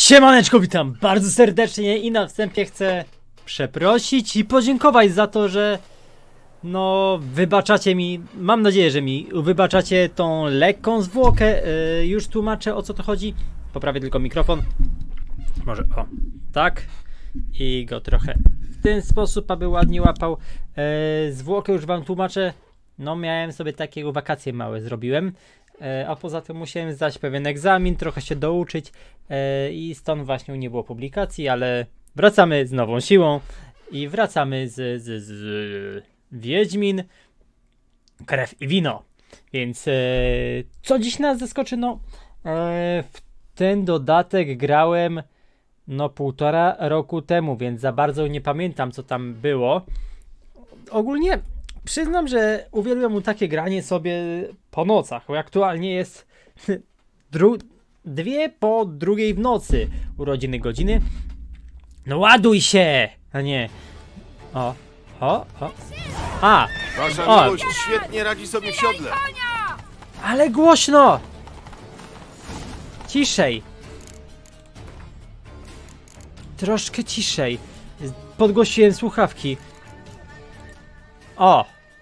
Siemaneczko, witam bardzo serdecznie i na wstępie chcę przeprosić i podziękować za to, że no wybaczacie mi, mam nadzieję, że mi wybaczacie tą lekką zwłokę. Już tłumaczę, o co to chodzi. Poprawię tylko mikrofon. Może o, tak. I go trochę w ten sposób, aby ładnie łapał. Zwłokę już wam tłumaczę. No miałem sobie takie wakacje małe zrobiłem. A poza tym musiałem zdać pewien egzamin, trochę się douczyć i stąd właśnie nie było publikacji, ale wracamy z nową siłą i wracamy z Wiedźmin, krew i wino. Więc co dziś nas zaskoczy? No w ten dodatek grałem no 1,5 roku temu, więc za bardzo nie pamiętam, co tam było. Ogólnie przyznam, że uwielbiam mu takie granie sobie po nocach, bo aktualnie jest 2:02 w nocy urodziny godziny. No ładuj się! A nie. O. A! Wasza miłość świetnie radzi sobie w siodle. Ale głośno! Ciszej. Troszkę ciszej. Podgłosiłem słuchawki. O!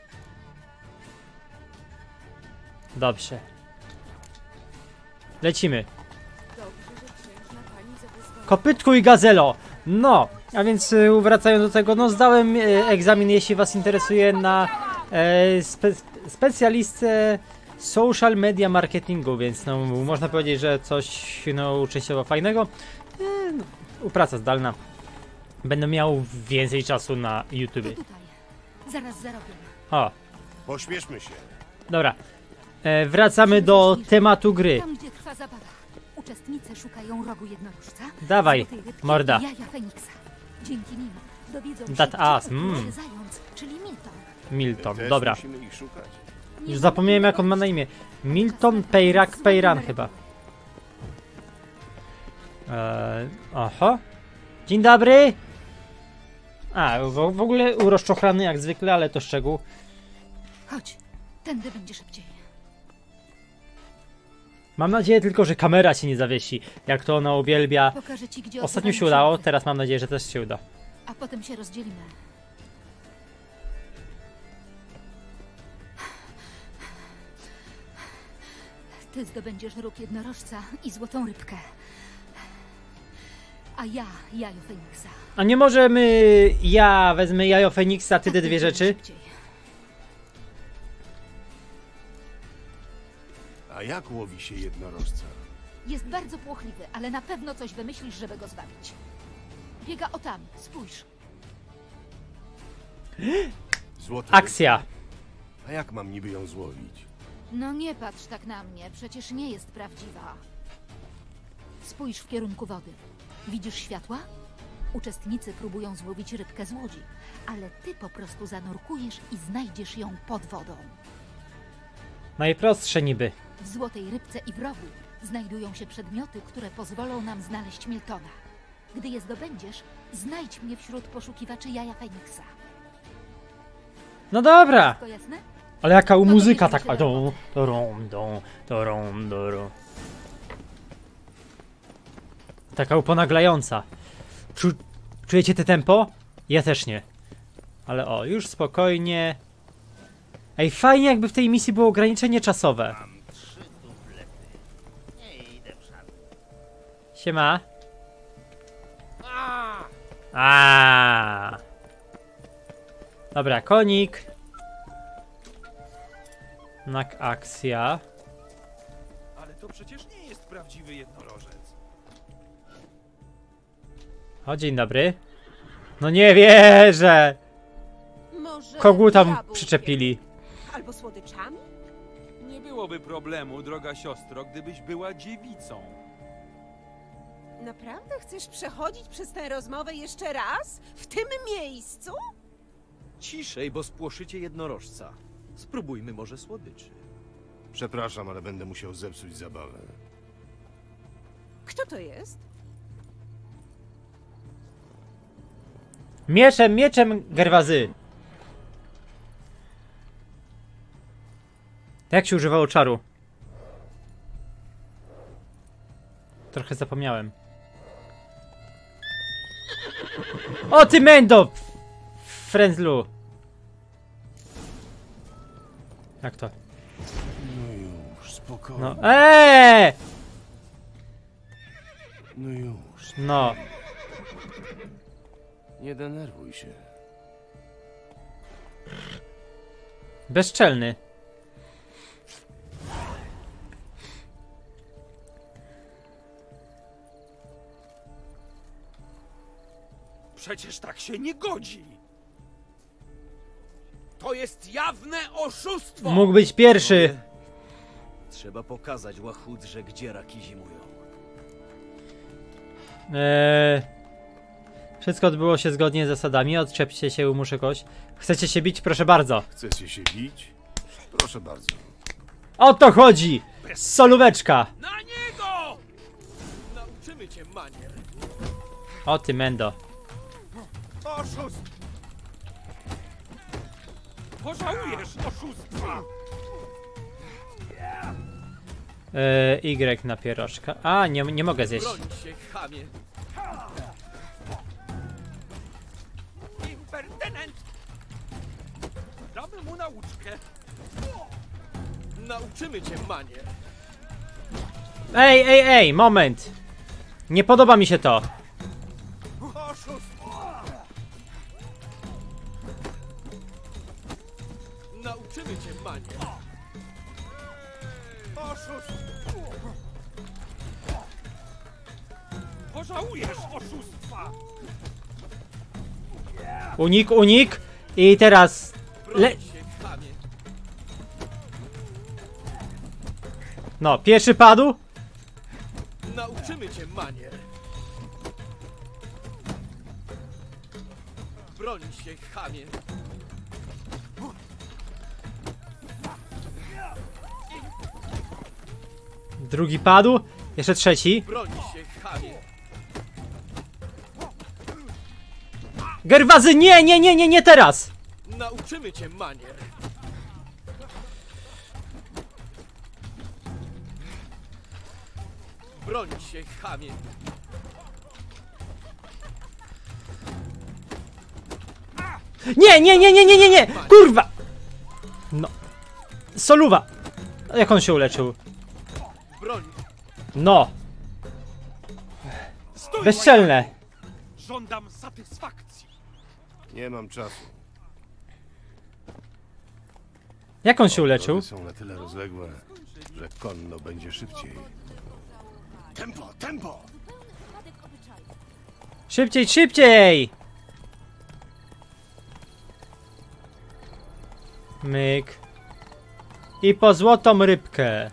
Dobrze. Lecimy. Kopytku i gazelo! No, a więc wracając do tego, no zdałem egzamin, jeśli was interesuje, na specjalistę social media marketingu, więc no można powiedzieć, że coś no częściowo fajnego. Praca zdalna. Będę miał więcej czasu na YouTube. Zaraz zarobię. O, Pośpieszmy się. dobra. Wracamy do tematu gry. Tam, gdzie trwa zabawa. Uczestnicy szukają rogu jednorożca. Dawaj, złotej rybki morda. i jaja Feniksa. Dzięki nim dowiedzą się, That gdzie ass, ukrył się zając, czyli Milton. Milton, Też dobra. musimy ich szukać. Już zapomniałem, jak on ma na imię. Milton Peyran chyba. Oho. Dzień dobry. A, w ogóle urozczochrany jak zwykle, ale to szczegół. Chodź, tędy będzie szybciej. Mam nadzieję tylko, że kamera się nie zawiesi, jak to ona uwielbia. Pokażę ci, gdzie Ostatnio się odbywają udało, przygody, teraz mam nadzieję, że też się uda. a potem się rozdzielimy. Ty zdobędziesz róg jednorożca i złotą rybkę. A ja jajo Feniksa. A nie możemy... Ja wezmę jajo Feniksa, ty te dwie rzeczy? Szybciej. A jak łowi się jednorożca? Jest bardzo płochliwy, ale na pewno coś wymyślisz, żeby go zwabić. Biega o tam, spójrz. Złoty Akcja. ryb? A jak mam niby ją złowić? No nie patrz tak na mnie, przecież nie jest prawdziwa. Spójrz w kierunku wody. Widzisz światła? Uczestnicy próbują złowić rybkę z łodzi, ale ty po prostu zanurkujesz i znajdziesz ją pod wodą. Najprostsze niby. W złotej rybce i w rogu znajdują się przedmioty, które pozwolą nam znaleźć Miltona. Gdy je zdobędziesz, znajdź mnie wśród poszukiwaczy jaja Feniksa. No dobra. To jasne? Ale jaka No to muzyka bierzemy taka. się do Taka uponaglająca. Czujecie te tempo? Ja też nie. Ale o, już spokojnie. Ej, fajnie jakby w tej misji było ograniczenie czasowe. Siema. Dobra, konik. Akcja. Ale to przecież nie jest prawdziwy jednorożec. O, dzień dobry. No nie wierzę! Może Kogu tam jabłkiem? przyczepili. Albo słodyczami? Nie byłoby problemu, droga siostro, gdybyś była dziewicą. Naprawdę chcesz przechodzić przez tę rozmowę jeszcze raz? W tym miejscu? Ciszej, bo spłoszycie jednorożca. Spróbujmy może słodyczy. Przepraszam, ale będę musiał zepsuć zabawę. Kto to jest? Mieczem, Gerwazy! Jak się używało czaru? Trochę zapomniałem. O ty mendo! Frędzlu. Jak to? No już, spokojnie. No. No już. No. Nie denerwuj się. Bezczelny. Przecież tak się nie godzi! To jest jawne oszustwo! Mógł być pierwszy. Trzeba pokazać łachudrze, gdzie raki zimują. Wszystko odbyło się zgodnie z zasadami. Odczepcie się, umuszę kogoś. Chcecie się bić? Proszę bardzo. Chcecie się bić? Proszę bardzo. O to chodzi! Solóweczka! Na niego! Nauczymy cię manier. O ty mendo. Oszust! Pożałujesz oszustwa! Y na pierożka. A, nie mogę zjeść. Broń się, chamie. Impertynent! Damy mu nauczkę. Nauczymy cię manier. Ej, moment! Nie podoba mi się to. Oszust! Nauczymy cię manier. Oszust! Pożałujesz oszustwa! Unik. I teraz... Broń się, chamie. No, pierwszy padł. Nauczymy cię manier. Broń się, chamie. Drugi padł. Jeszcze trzeci. Broń się, chamie. Gerwazy, nie teraz! Nauczymy cię manier. Broń się, chamie. Nie! Kurwa! No. Soluwa! Jak on się uleczył? Broń. No. Stój, Bezczelne. łajaku! Żądam satysfakcji. Nie mam czasu. Jak on się uleczył? Drogi są na tyle rozległe, że konno będzie szybciej. Tempo! Szybciej! Myk. I po złotą rybkę.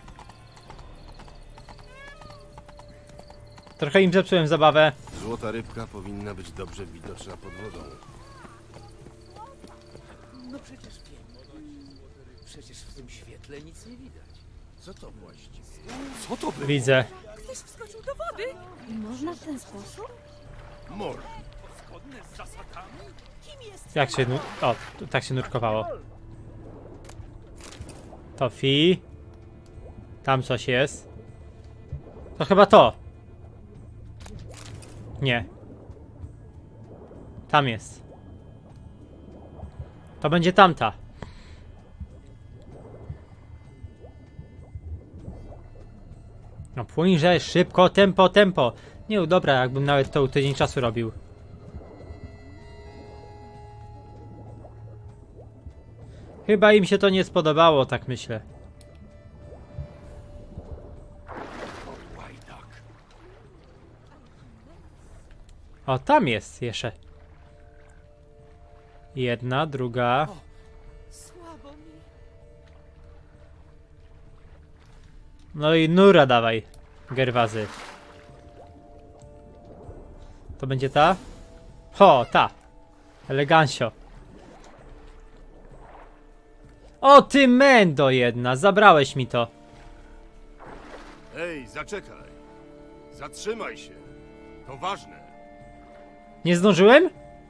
Trochę im zepsułem zabawę. Złota rybka powinna być dobrze widoczna pod wodą. No przecież wiem. Przecież w tym świetle nic nie widać. Co to właściwie? Co to było? Widzę. Ktoś wskoczył do wody. Można w ten sposób? Mor! Zgodne z zasadami? Kim jest? Jak się... O, tak się nurkowało. To fi. Tam coś jest. To chyba to. Nie. Tam jest. To będzie tamta. No płyńże, szybko, tempo. Nie, dobra, jakbym nawet to tydzień czasu robił. Chyba im się to nie spodobało, tak myślę. Łajdak. O, tam jest jeszcze. Jedna, druga. Słabo mi. No i nura dawaj, Gerwazy. To będzie ta? Ho, ta. Elegancio. O ty mendo jedna, zabrałeś mi to. Ej, zaczekaj! Zatrzymaj się! To ważne! Nie zdążyłem?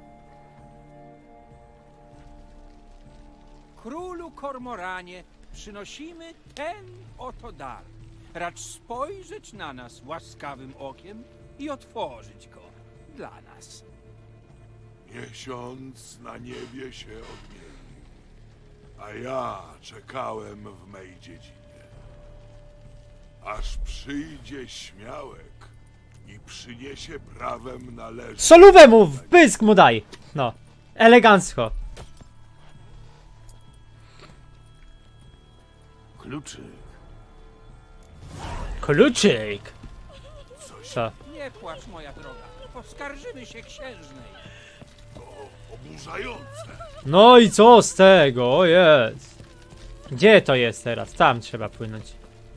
Królu Kormoranie, przynosimy ten oto dar. Racz spojrzeć na nas łaskawym okiem i otworzyć go dla nas. Miesiąc na niebie się odmieni, a ja czekałem w mej dziedzinie. Aż przyjdzie śmiałek i przyniesie prawem należne. Solówę mu w pysk mu daj! No, elegancko. Kluczyk. Kluczyk! Co? Nie płacz, moja droga. Poskarżymy się księżnej. To oburzające. No i co z tego? O jest. Gdzie to jest teraz? Tam trzeba płynąć.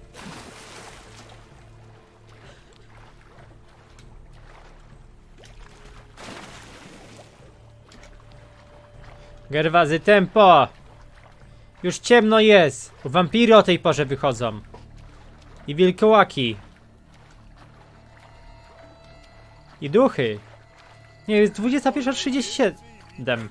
Gerwazy, tempo! Już ciemno jest. Wampiry o tej porze wychodzą. I wilkołaki. I duchy. Nie, jest 21:37.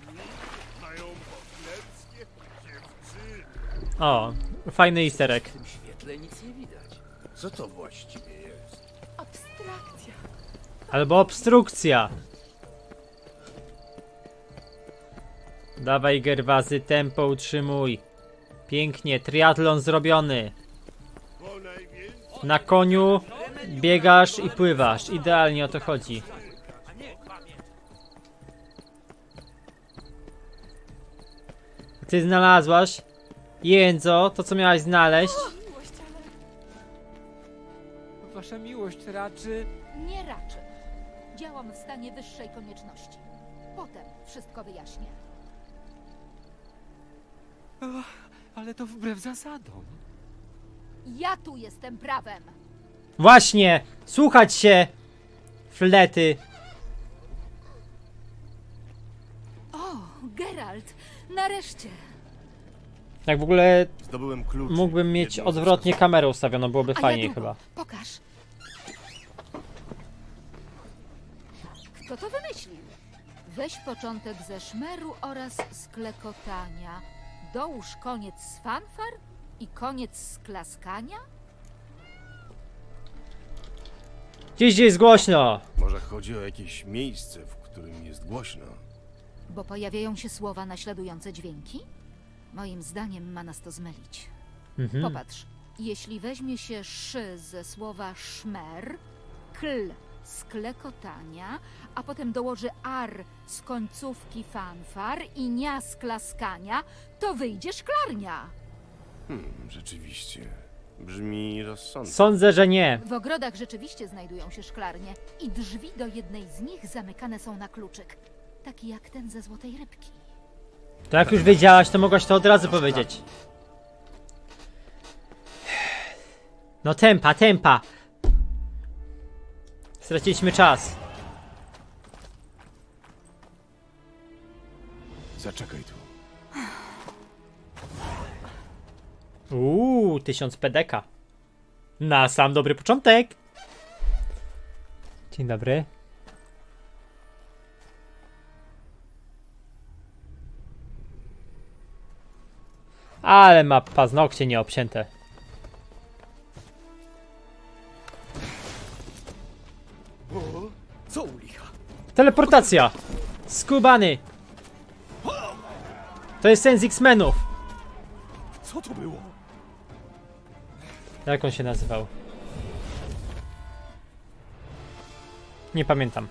O, fajny easter egg. W tym świetle nic nie widać. Co to właściwie jest? Abstrakcja. Albo obstrukcja. Dawaj, Gerwazy, tempo utrzymuj. Pięknie, triatlon zrobiony. Na koniu biegasz i pływasz. Idealnie o to chodzi. Ty znalazłaś, Jędzo, to co miałaś znaleźć? Wasza miłość raczy... Nie raczę. Działam w stanie wyższej konieczności. Potem wszystko wyjaśnię. Ale to wbrew zasadom. Ja tu jestem prawem. Właśnie! Słuchać się! Flety! O, Geralt, nareszcie. Jak w ogóle Zdobyłem klucz. mógłbym mieć odwrotnie kamerę ustawioną, byłoby A fajniej ja chyba. Pokaż. Kto to wymyślił? Weź początek ze szmeru oraz z klekotania. Dołóż koniec z fanfar i koniec z klaskania? Gdzieś jest głośno! Może chodzi o jakieś miejsce, w którym jest głośno. Bo pojawiają się słowa naśladujące dźwięki? Moim zdaniem ma nas to zmylić. Popatrz, jeśli weźmie się szy ze słowa szmer, kl z klekotania, a potem dołoży ar z końcówki fanfar i nia z klaskania, to wyjdzie szklarnia. Rzeczywiście. Brzmi rozsądnie. Sądzę, że nie. W ogrodach rzeczywiście znajdują się szklarnie i drzwi do jednej z nich zamykane są na kluczyk. Taki jak ten ze Złotej Rybki. To jak już wiedziałaś, to mogłaś to od razu powiedzieć. No tempa, tempa! Straciliśmy czas. Zaczekaj tu. 1000 PDK. Na sam dobry początek. Dzień dobry. Ale ma paznokcie nieobcięte. Co u licha? Teleportacja! Skubany! To jest sens X-Menów! Co to było? Jak on się nazywał? Nie pamiętam.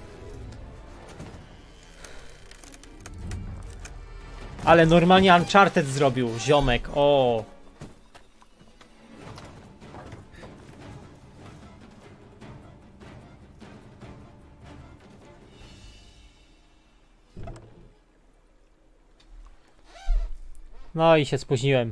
Ale normalnie Uncharted zrobił, ziomek, o. No i się spóźniłem.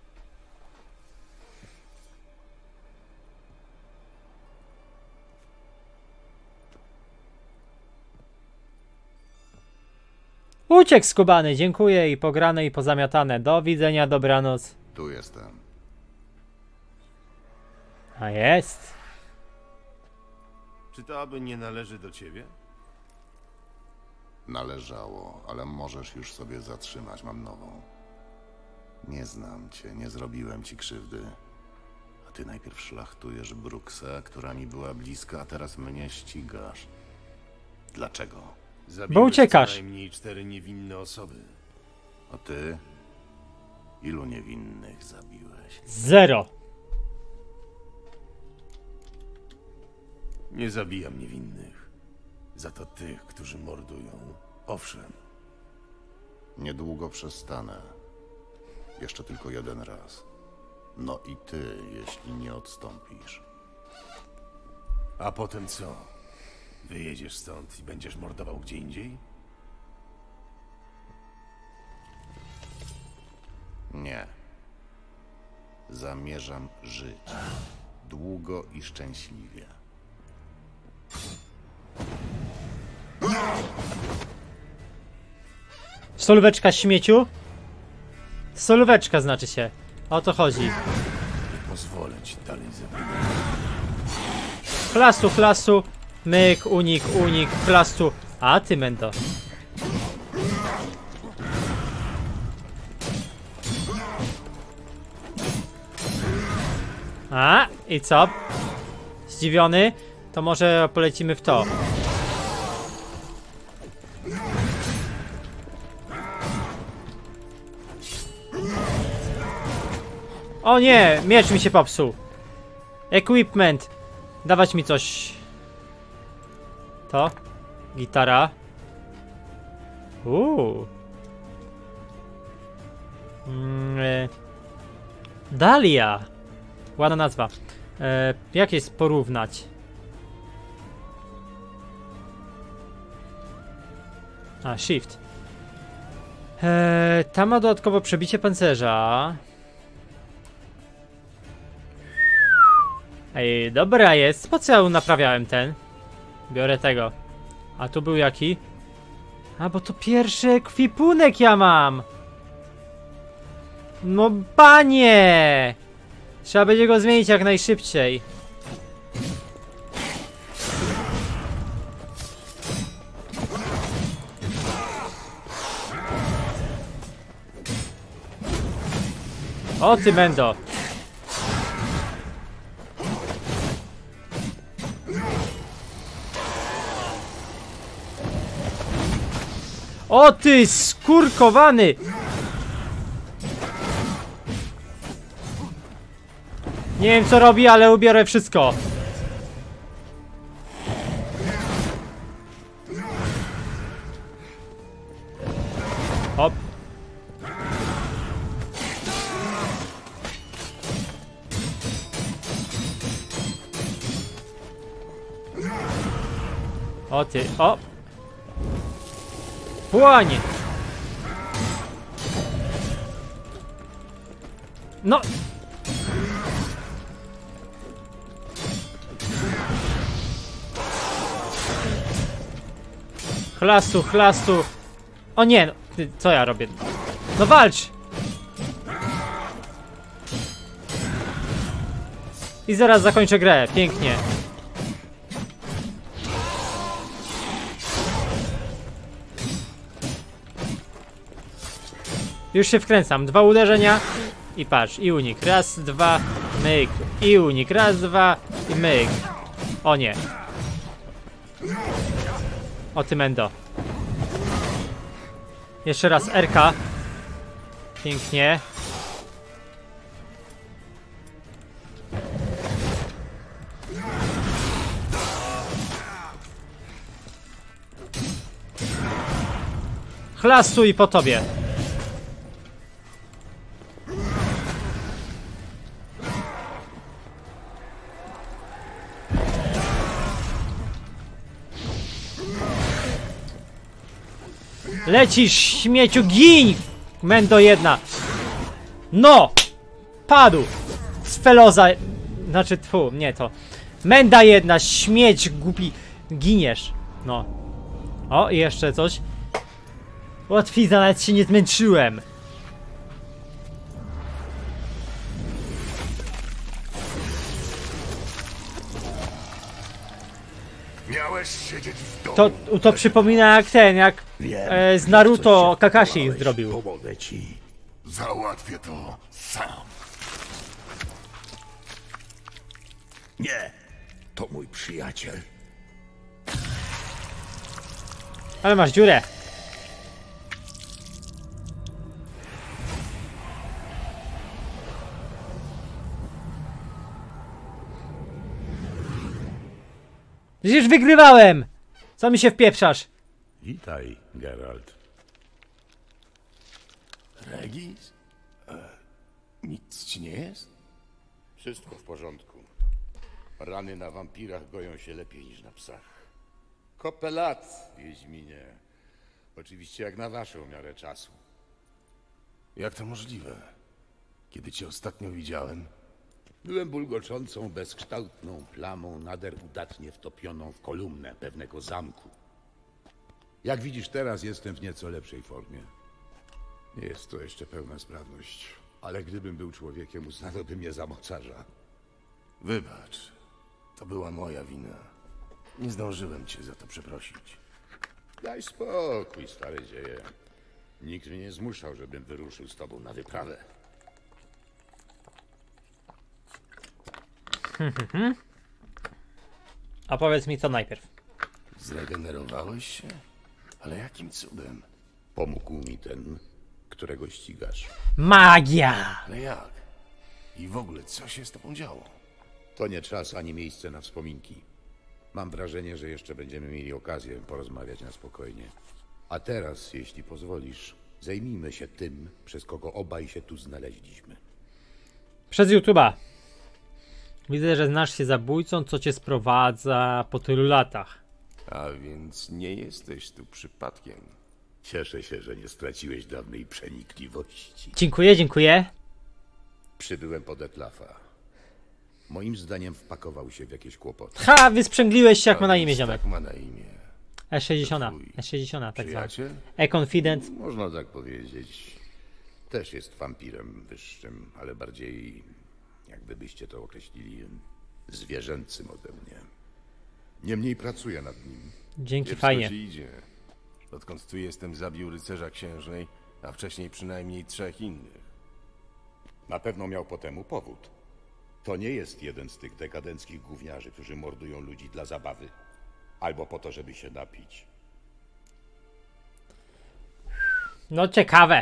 Uciekł skubany, dziękuję i pograne i pozamiatane. Do widzenia, dobranoc. Tu jestem. A jest. Czy to aby nie należy do ciebie? Należało, ale możesz już sobie zatrzymać, mam nową. Nie znam cię, nie zrobiłem ci krzywdy. A ty najpierw szlachtujesz Bruksę, która mi była bliska, a teraz mnie ścigasz. Dlaczego? Bo uciekasz. Co najmniej 4 niewinne osoby. A ty? Ilu niewinnych zabiłeś? 0. Nie zabijam niewinnych. Za to tych, którzy mordują. Owszem. Niedługo przestanę. Jeszcze tylko jeden raz. No i ty, jeśli nie odstąpisz. A potem co? Wyjedziesz stąd i będziesz mordował gdzie indziej? Nie. Zamierzam żyć. Długo i szczęśliwie. Solóweczka śmieciu? Solóweczka znaczy się. O to chodzi. Nie pozwolę ci dalej zabijać. Chlastu, chlastu. Myk, unik, chlastu. A ty, mendo. A, i co? Zdziwiony? To może polecimy w to. O nie, miecz mi się popsuł. Equipment. Dawać mi coś. To? Gitara. Dahlia. Ładna nazwa. Jak jest porównać? A, shift. Ta ma dodatkowo przebicie pancerza. Ej, dobra jest. Po co ja naprawiałem ten? Biorę tego. A tu był jaki? A, bo to pierwszy ekwipunek ja mam! No panie! Trzeba będzie go zmienić jak najszybciej. O ty mendo! O ty skurkowany! Nie wiem co robi, ale ubiorę wszystko. Hop. O ty, o! Płonie! No! Chlastu, chlastu! O nie! No, co ja robię? No walcz! I zaraz zakończę grę, pięknie. Już się wkręcam. 2 uderzenia i patrz, i unik. Raz, 2, myk. I unik. Raz, 2 i myk. O nie. O ty mendo. Jeszcze raz RK. Pięknie. Chlastuj po tobie. Lecisz, śmieciu, gin! Mendo jedna. No! Padł! Sfeloza. Znaczy, tfu, nie to. Menda jedna, śmieć, głupi. Giniesz. No. O, i jeszcze coś. Łatwiza, nawet się nie zmęczyłem. Miałeś siedzieć w domu. To przypomina jak ten, jak z Naruto Kakashi zrobił. Pomogę ci. Załatwię to sam. Nie, to mój przyjaciel. Ale masz dziurę. Przecież wygrywałem! Co mi się wpieprzasz? Witaj, Geralt. Regis? Nic ci nie jest? Wszystko w porządku. Rany na wampirach goją się lepiej niż na psach. Kopę lat, Wiedźminie. Oczywiście jak na waszą miarę czasu. Jak to możliwe? Kiedy cię ostatnio widziałem? Byłem bulgoczącą, bezkształtną plamą, nader udatnie wtopioną w kolumnę pewnego zamku. Jak widzisz, teraz jestem w nieco lepszej formie. Nie jest to jeszcze pełna sprawność, ale gdybym był człowiekiem, uznano by mnie za mocarza. Wybacz. To była moja wina. Nie zdążyłem cię za to przeprosić. Daj spokój, stare dzieje. Nikt mnie nie zmuszał, żebym wyruszył z tobą na wyprawę. A powiedz mi co najpierw. Zregenerowałeś się? Ale jakim cudem? Pomógł mi ten, którego ścigasz. Magia! Ale jak? I w ogóle, co się z tobą działo? To nie czas ani miejsce na wspominki. Mam wrażenie, że jeszcze będziemy mieli okazję porozmawiać na spokojnie. A teraz, jeśli pozwolisz, zajmijmy się tym, przez kogo obaj się tu znaleźliśmy. Przez YouTube'a. Widzę, że znasz się zabójcą, co cię sprowadza po tylu latach. A więc nie jesteś tu przypadkiem. Cieszę się, że nie straciłeś dawnej przenikliwości. Dziękuję, dziękuję. Przybyłem po Detlafa. Moim zdaniem wpakował się w jakieś kłopoty. Ha, wysprzęgliłeś się jak ma na A imię, więc ziomek. Tak ma na imię. E60, twój E60, tak zwany. Przyjaciel? E-Confident. Można tak powiedzieć. Też jest wampirem wyższym, ale bardziej, jakby byście to określili, zwierzęcym ode mnie. Niemniej pracuję nad nim. Dzięki, Kiepsko fajnie. ci idzie. Odkąd tu jestem, zabił rycerza księżnej, a wcześniej przynajmniej 3 innych. Na pewno miał po temu powód. To nie jest jeden z tych dekadenckich gówniarzy, którzy mordują ludzi dla zabawy. Albo po to, żeby się napić. No ciekawe.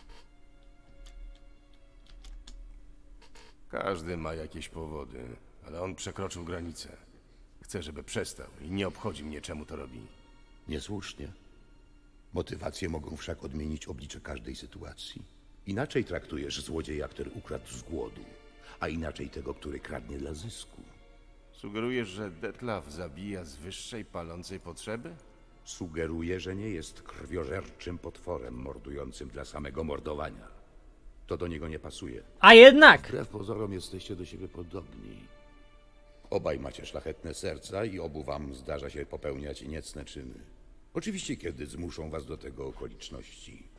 Każdy ma jakieś powody, ale on przekroczył granicę. Chcę, żeby przestał i nie obchodzi mnie, czemu to robi. Niesłusznie. Motywacje mogą wszak odmienić oblicze każdej sytuacji. Inaczej traktujesz złodzieja, który ukradł z głodu, a inaczej tego, który kradnie dla zysku. Sugerujesz, że Detlaf zabija z wyższej palącej potrzeby? Sugeruję, że nie jest krwiożerczym potworem mordującym dla samego mordowania. To do niego nie pasuje. A jednak! Wbrew pozorom jesteście do siebie podobni. Obaj macie szlachetne serca i obu wam zdarza się popełniać niecne czyny. Oczywiście, kiedy zmuszą was do tego okoliczności.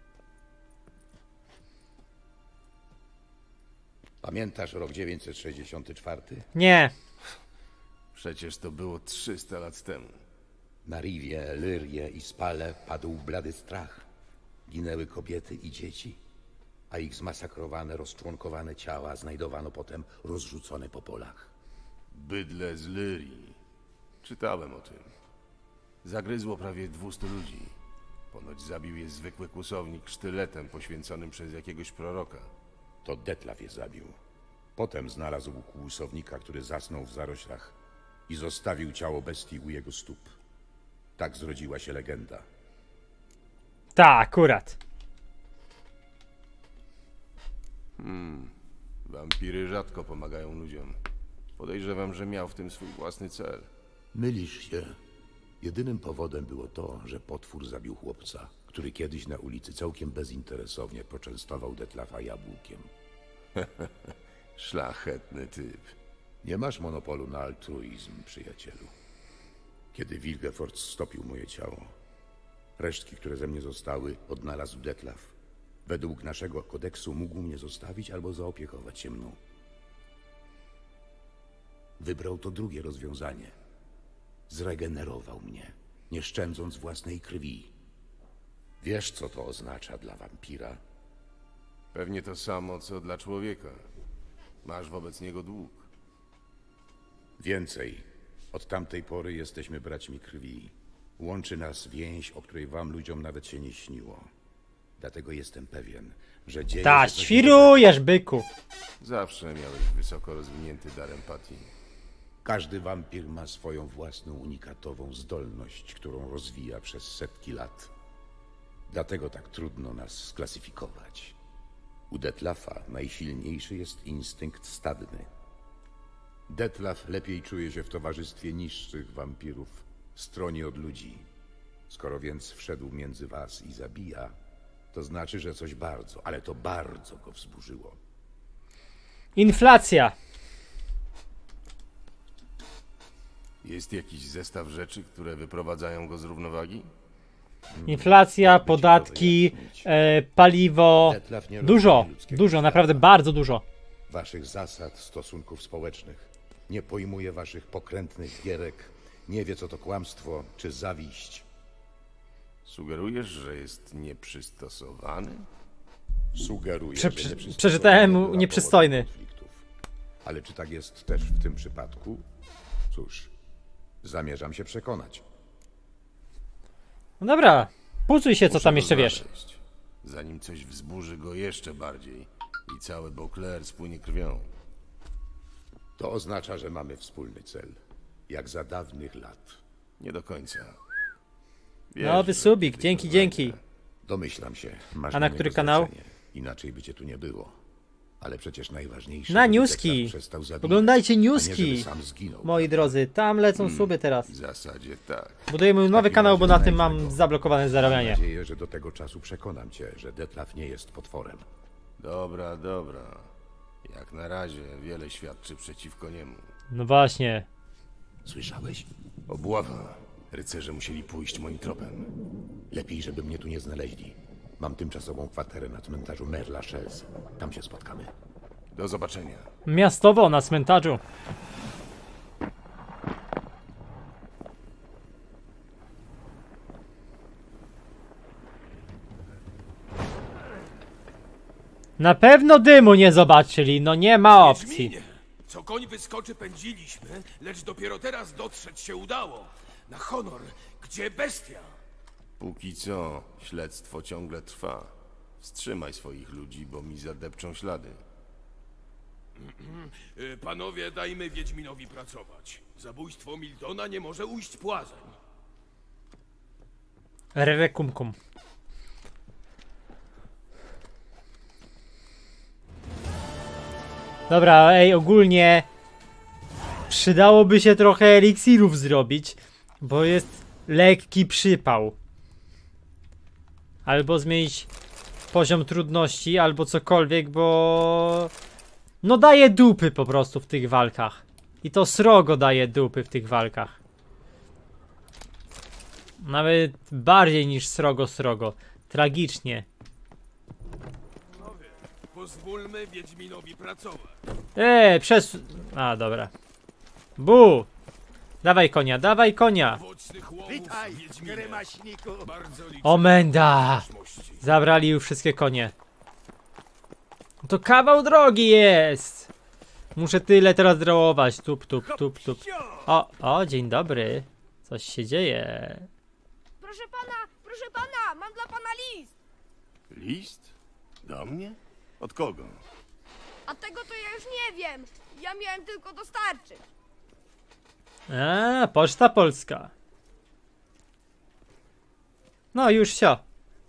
Pamiętasz rok 964? Nie. Przecież to było 300 lat temu. Na Riwie, Lyrie i Spale padł blady strach. Ginęły kobiety i dzieci, a ich zmasakrowane, rozczłonkowane ciała znajdowano potem rozrzucone po polach. Bydlę z Lyrii. Czytałem o tym. Zagryzło prawie 200 ludzi. Ponoć zabił je zwykły kłusownik sztyletem poświęconym przez jakiegoś proroka. To Detlaf je zabił. Potem znalazł kłusownika, który zasnął w zaroślach i zostawił ciało bestii u jego stóp. Tak zrodziła się legenda. Tak, akurat. Wampiry rzadko pomagają ludziom. Podejrzewam, że miał w tym swój własny cel. Mylisz się. Jedynym powodem było to, że potwór zabił chłopca, który kiedyś na ulicy całkiem bezinteresownie poczęstował Detlafa jabłkiem. Szlachetny typ. Nie masz monopolu na altruizm, przyjacielu. Kiedy Wilgefort stopił moje ciało, resztki, które ze mnie zostały, odnalazł Detlaf. Według naszego kodeksu mógł mnie zostawić albo zaopiekować się mną. Wybrał to drugie rozwiązanie. Zregenerował mnie, nie szczędząc własnej krwi. Wiesz, co to oznacza dla wampira? Pewnie to samo, co dla człowieka. Masz wobec niego dług. Więcej. Od tamtej pory jesteśmy braćmi krwi. Łączy nas więź, o której wam ludziom nawet się nie śniło. Dlatego jestem pewien, że dzieje Ta, się coś świrujesz, byku. Zawsze miałeś wysoko rozwinięty dar empatii. Każdy wampir ma swoją własną unikatową zdolność, którą rozwija przez setki lat. Dlatego tak trudno nas sklasyfikować. U Detlafa najsilniejszy jest instynkt stadny. Detlaf lepiej czuje się w towarzystwie niższych wampirów, stronie od ludzi. Skoro więc wszedł między was i zabija, to znaczy, że coś bardzo, ale to bardzo go wzburzyło. Inflacja. Jest jakiś zestaw rzeczy, które wyprowadzają go z równowagi? Inflacja, Jakby ci to podatki, wyjaśnić. dużo, Detlaf nie dużo, rozumie ludzkiego dużo, świata, naprawdę bardzo dużo. waszych zasad, stosunków społecznych. Nie pojmuje waszych pokrętnych gierek, nie wie co to kłamstwo czy zawiść. Sugerujesz, że jest nieprzystosowany? Sugeruje, Prze- że prze- nieprzystosowany przeczytałem bywa powodem nieprzystojny. konfliktów. Ale czy tak jest też w tym przypadku? Cóż, zamierzam się przekonać. No dobra, pucuj się, co Muszę tam go jeszcze wiesz. znaleźć, zanim coś wzburzy go jeszcze bardziej i cały Beauclair spłynie krwią. To oznacza, że mamy wspólny cel. Jak za dawnych lat. Nie do końca. Wiesz, Nowy że subik, kiedyś dzięki, to dzięki. znajdę. Domyślam się. Masz A na niego który kanał? zlecenie. Inaczej by cię tu nie było. Ale przecież najważniejsze, Na żeby newski. Detlaf przestał zabijać, Oglądajcie a nie newski, żeby sam zginął. moi drodzy. Tam lecą suby teraz. W zasadzie tak. Budujemy nowy takim kanał, bo razie na tym znajdźmy mam go. zablokowane Mam zarabianie. nadzieję, że do tego czasu przekonam cię, że Detlaf nie jest potworem. Dobra, dobra. Jak na razie wiele świadczy przeciwko niemu. No właśnie. Słyszałeś? Obława. Rycerze musieli pójść moim tropem. Lepiej, żeby mnie tu nie znaleźli. Mam tymczasową kwaterę na cmentarzu Mère Lachaise. Tam się spotkamy. Do zobaczenia. Miastowo na cmentarzu. Na pewno dymu nie zobaczyli, no nie ma opcji. Wiedźminie, co koń wyskoczy pędziliśmy, lecz dopiero teraz dotrzeć się udało. Na honor, gdzie bestia? Póki co, śledztwo ciągle trwa. Wstrzymaj swoich ludzi, bo mi zadepczą ślady. Panowie, dajmy Wiedźminowi pracować. Zabójstwo Miltona nie może ujść płazem. Rerekumkum. Dobra, ej, ogólnie przydałoby się trochę eliksirów zrobić, bo jest lekki przypał. Albo zmienić poziom trudności, albo cokolwiek, bo no daje dupy po prostu w tych walkach. I to srogo daje dupy w tych walkach. Nawet bardziej niż srogo. Tragicznie. Pozwólmy Wiedźminowi pracować. A, dobra. Bu! Dawaj konia, dawaj konia! Owocnych łowów, Wiedźminie. Bardzo liczę Omenda! na mości. Zabrali już wszystkie konie. To kawał drogi jest! Muszę tyle teraz drołować. Tup. O, dzień dobry. Coś się dzieje. Proszę pana, mam dla pana list. List? Do mnie? Od kogo? A tego to ja już nie wiem. Ja miałem tylko dostarczyć. Poczta Polska. No już sio.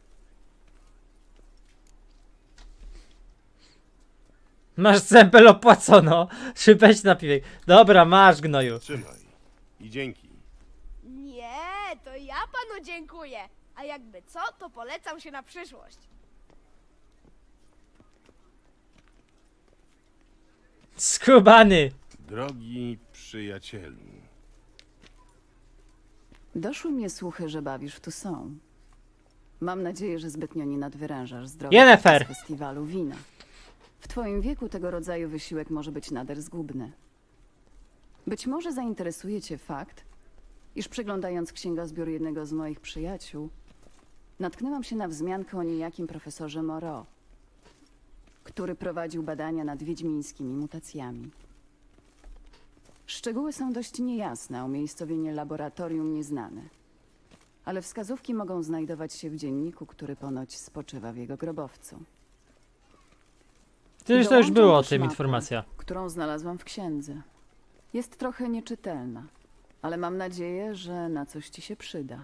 Masz cempel opłacono. Szybeć napiwek. Dobra, masz gnoju. Trzymaj. I dzięki. Nie, to ja panu dziękuję. A jakby co, to polecam się na przyszłość. Skubany. Drogi przyjacielu. Doszły mnie słuchy, że bawisz w Toussaint. Mam nadzieję, że zbytnio nie nadwyrężasz zdrowia Yennefer. podczas festiwalu wina. W twoim wieku tego rodzaju wysiłek może być nader zgubny. Być może zainteresuje cię fakt, iż przeglądając księgozbiór jednego z moich przyjaciół, natknęłam się na wzmiankę o niejakim profesorze Moreau, który prowadził badania nad wiedźmińskimi mutacjami. Szczegóły są dość niejasne, a umiejscowienie laboratorium nieznane. ale wskazówki mogą znajdować się w dzienniku, który ponoć spoczywa w jego grobowcu. Przecież to już było o Dołączam tym też informacja. mapę, którą znalazłam w księdze. Jest trochę nieczytelna, ale mam nadzieję, że na coś ci się przyda.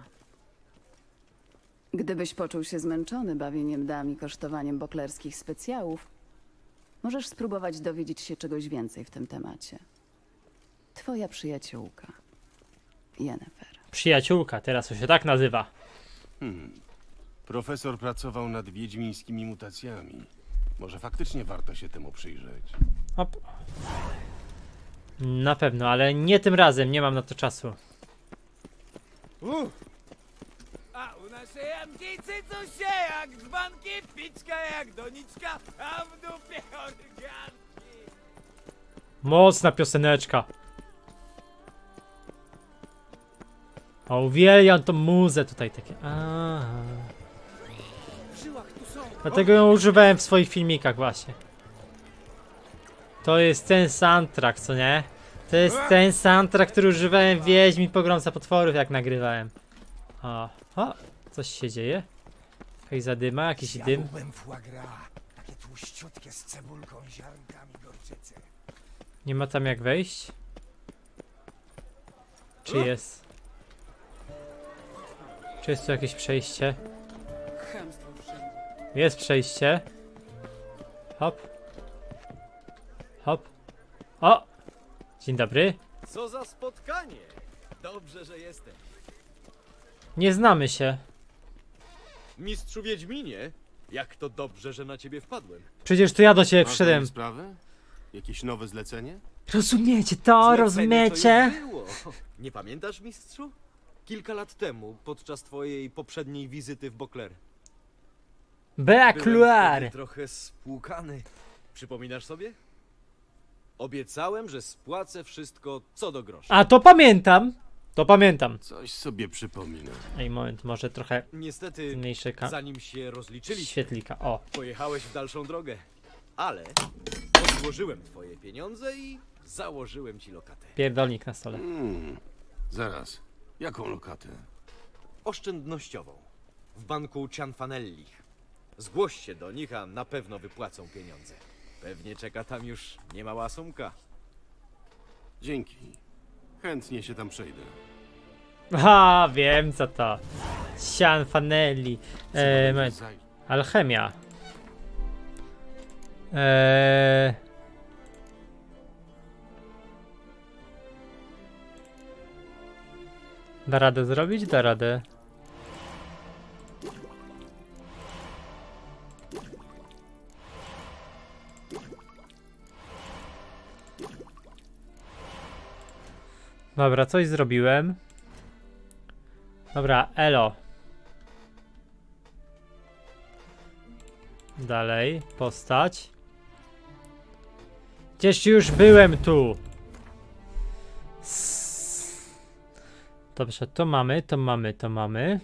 Gdybyś poczuł się zmęczony bawieniem dam i kosztowaniem boklerskich specjałów, możesz spróbować dowiedzieć się czegoś więcej w tym temacie. Twoja przyjaciółka, Yennefer. Przyjaciółka, teraz to się tak nazywa. Profesor pracował nad wiedźmińskimi mutacjami. Może faktycznie warto się temu przyjrzeć. Hop. Na pewno, ale nie tym razem, nie mam na to czasu. A u naszej Amdzicy co się jak dzbanki, piczka jak doniczka, a w dupie organki. Mocna pioseneczka. A uwielbiam tą muzę tutaj takie. Dlatego ją używałem w swoich filmikach właśnie. To jest ten soundtrack, co nie? To jest ten soundtrack, który używałem w Wiedźmin Pogromca Potworów, jak nagrywałem. O, coś się dzieje? Jakaś zadyma, jakiś dym. Takie tłuściutkie z cebulką i ziarnkami gorczycy. Nie ma tam jak wejść? Czy jest? Czy jest tu jakieś przejście? Jest przejście. Hop. Hop. O! Dzień dobry. Co za spotkanie! Dobrze, że jesteś. Nie znamy się. Mistrzu Wiedźminie, jak to dobrze, że na ciebie wpadłem. Przecież to ja do ciebie Masz przyszedłem. sprawę? Jakieś nowe zlecenie? Rozumiecie to? Zlecenie Rozumiecie? to już było. Nie pamiętasz, mistrzu? Kilka lat temu, podczas twojej poprzedniej wizyty w Bokler. Byłem Bekluar! wtedy trochę spłukany. Przypominasz sobie? Obiecałem, że spłacę wszystko co do grosza. A to pamiętam. To pamiętam. Coś sobie przypomina. Ej, moment, może trochę Niestety, zmniejszę zanim się rozliczyliśmy, świetlika. O. pojechałeś w dalszą drogę. Ale odłożyłem twoje pieniądze i założyłem ci lokatę. Pierdolnik na stole. Zaraz. Jaką lokatę? Oszczędnościową. W banku Cianfanellich. Zgłoś się do nich, a na pewno wypłacą pieniądze. Pewnie czeka tam już niemała sumka. Dzięki. Chętnie się tam przejdę. Ha, wiem co to. Cianfanelli. Moment. Alchemia. Da radę zrobić? Da radę. Dobra, coś zrobiłem. Dobra, elo. Dalej, postać. Gdzieś już byłem tu. Dobrze, to mamy, to mamy, to mamy.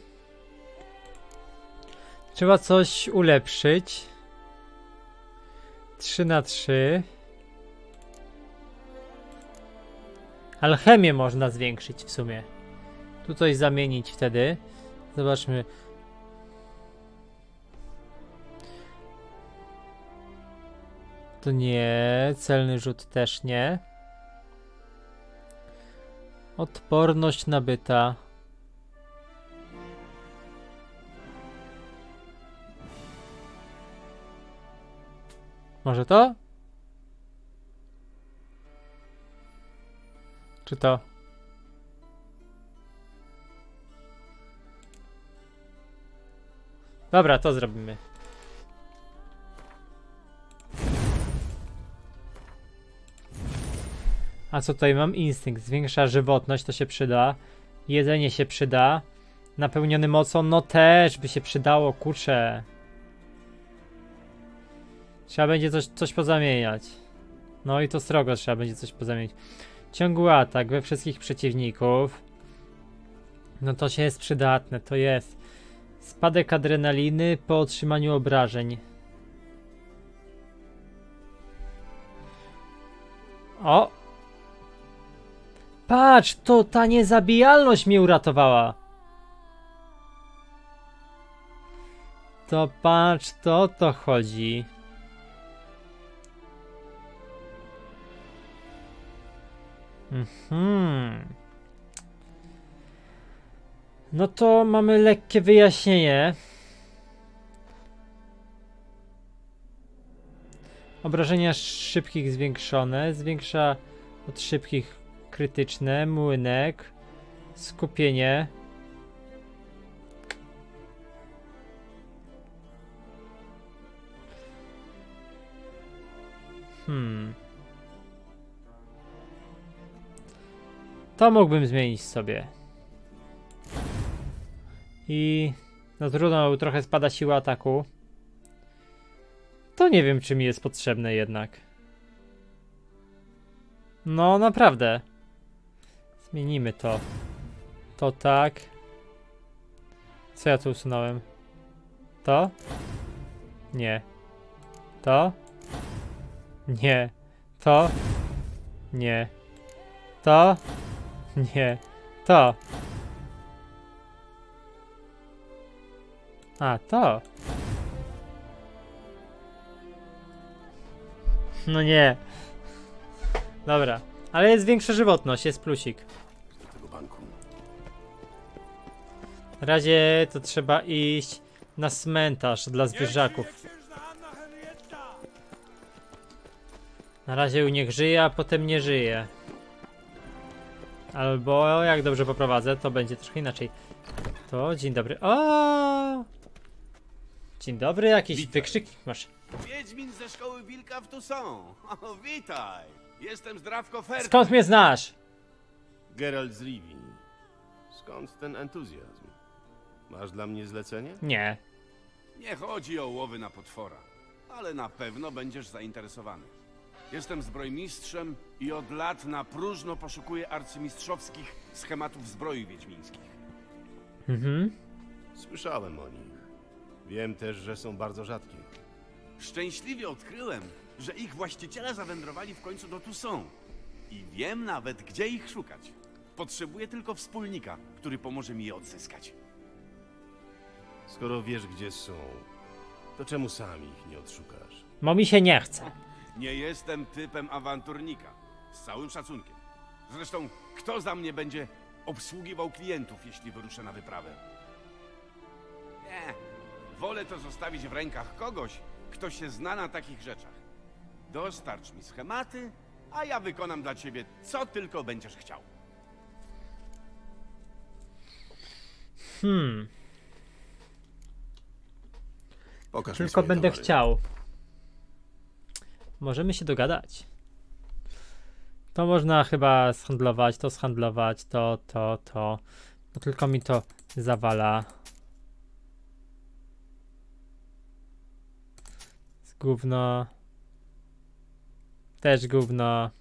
Trzeba coś ulepszyć. 3 na 3. Alchemię można zwiększyć w sumie. Tu coś zamienić wtedy. Zobaczmy. To nie. Celny rzut też nie. Odporność nabyta. Może to? Czy to? Dobra, to zrobimy. A co tutaj mam? Instynkt. Zwiększa żywotność, to się przyda. Jedzenie się przyda. Napełniony mocą, no też by się przydało, kurczę. Trzeba będzie coś pozamieniać. No i to srogo trzeba będzie coś pozamienić. Ciągły atak we wszystkich przeciwników. No to się jest przydatne, to jest. Spadek adrenaliny po otrzymaniu obrażeń. O! Patrz, to ta niezabijalność mnie uratowała. To patrz, to o to chodzi. No to mamy lekkie wyjaśnienie. Obrażenia szybkich zwiększone. Zwiększa od szybkich krytyczne. Młynek. Skupienie. To mógłbym zmienić sobie. I no trudno, trochę spada siła ataku. To nie wiem, czy mi jest potrzebne jednak. No naprawdę. Zmienimy to. To tak. Co ja tu usunąłem? To? Nie. To? Nie. To? Nie. To? Nie. To. A, to. No nie. Dobra. Ale jest większa żywotność, jest plusik. Do tego banku. Na razie to trzeba iść na cmentarz dla zwierzaków. Na razie niech żyje, a potem nie żyje. Albo jak dobrze poprowadzę, to będzie trochę inaczej. To dzień dobry. O! Dzień dobry, jakiś wykrzyki masz. Wiedźmin ze szkoły wilka w Toussaint. O, witaj. Jestem zdrawko Ferta. Skąd mnie znasz? Geralt z Rivii. Skąd ten entuzjazm? Masz dla mnie zlecenie? Nie. Nie chodzi o łowy na potwora, ale na pewno będziesz zainteresowany. Jestem zbrojmistrzem i od lat na próżno poszukuję arcymistrzowskich schematów zbroi wiedźmińskich. Słyszałem o nich. Wiem też, że są bardzo rzadkie. Szczęśliwie odkryłem, że ich właściciele zawędrowali w końcu do Toussaint. I wiem nawet, gdzie ich szukać. Potrzebuję tylko wspólnika, który pomoże mi je odzyskać. Skoro wiesz, gdzie są, to czemu sam ich nie odszukasz? Bo mi się nie chce. Nie jestem typem awanturnika. Z całym szacunkiem. Zresztą, kto za mnie będzie obsługiwał klientów, jeśli wyruszę na wyprawę? Nie. Wolę to zostawić w rękach kogoś, kto się zna na takich rzeczach. Dostarcz mi schematy, a ja wykonam dla ciebie, co tylko będziesz chciał. Pokaż Tylko mi będę towary. chciał. Możemy się dogadać. To można chyba zhandlować, to zhandlować, to. No tylko mi to zawala. Z gówno. Też gówno.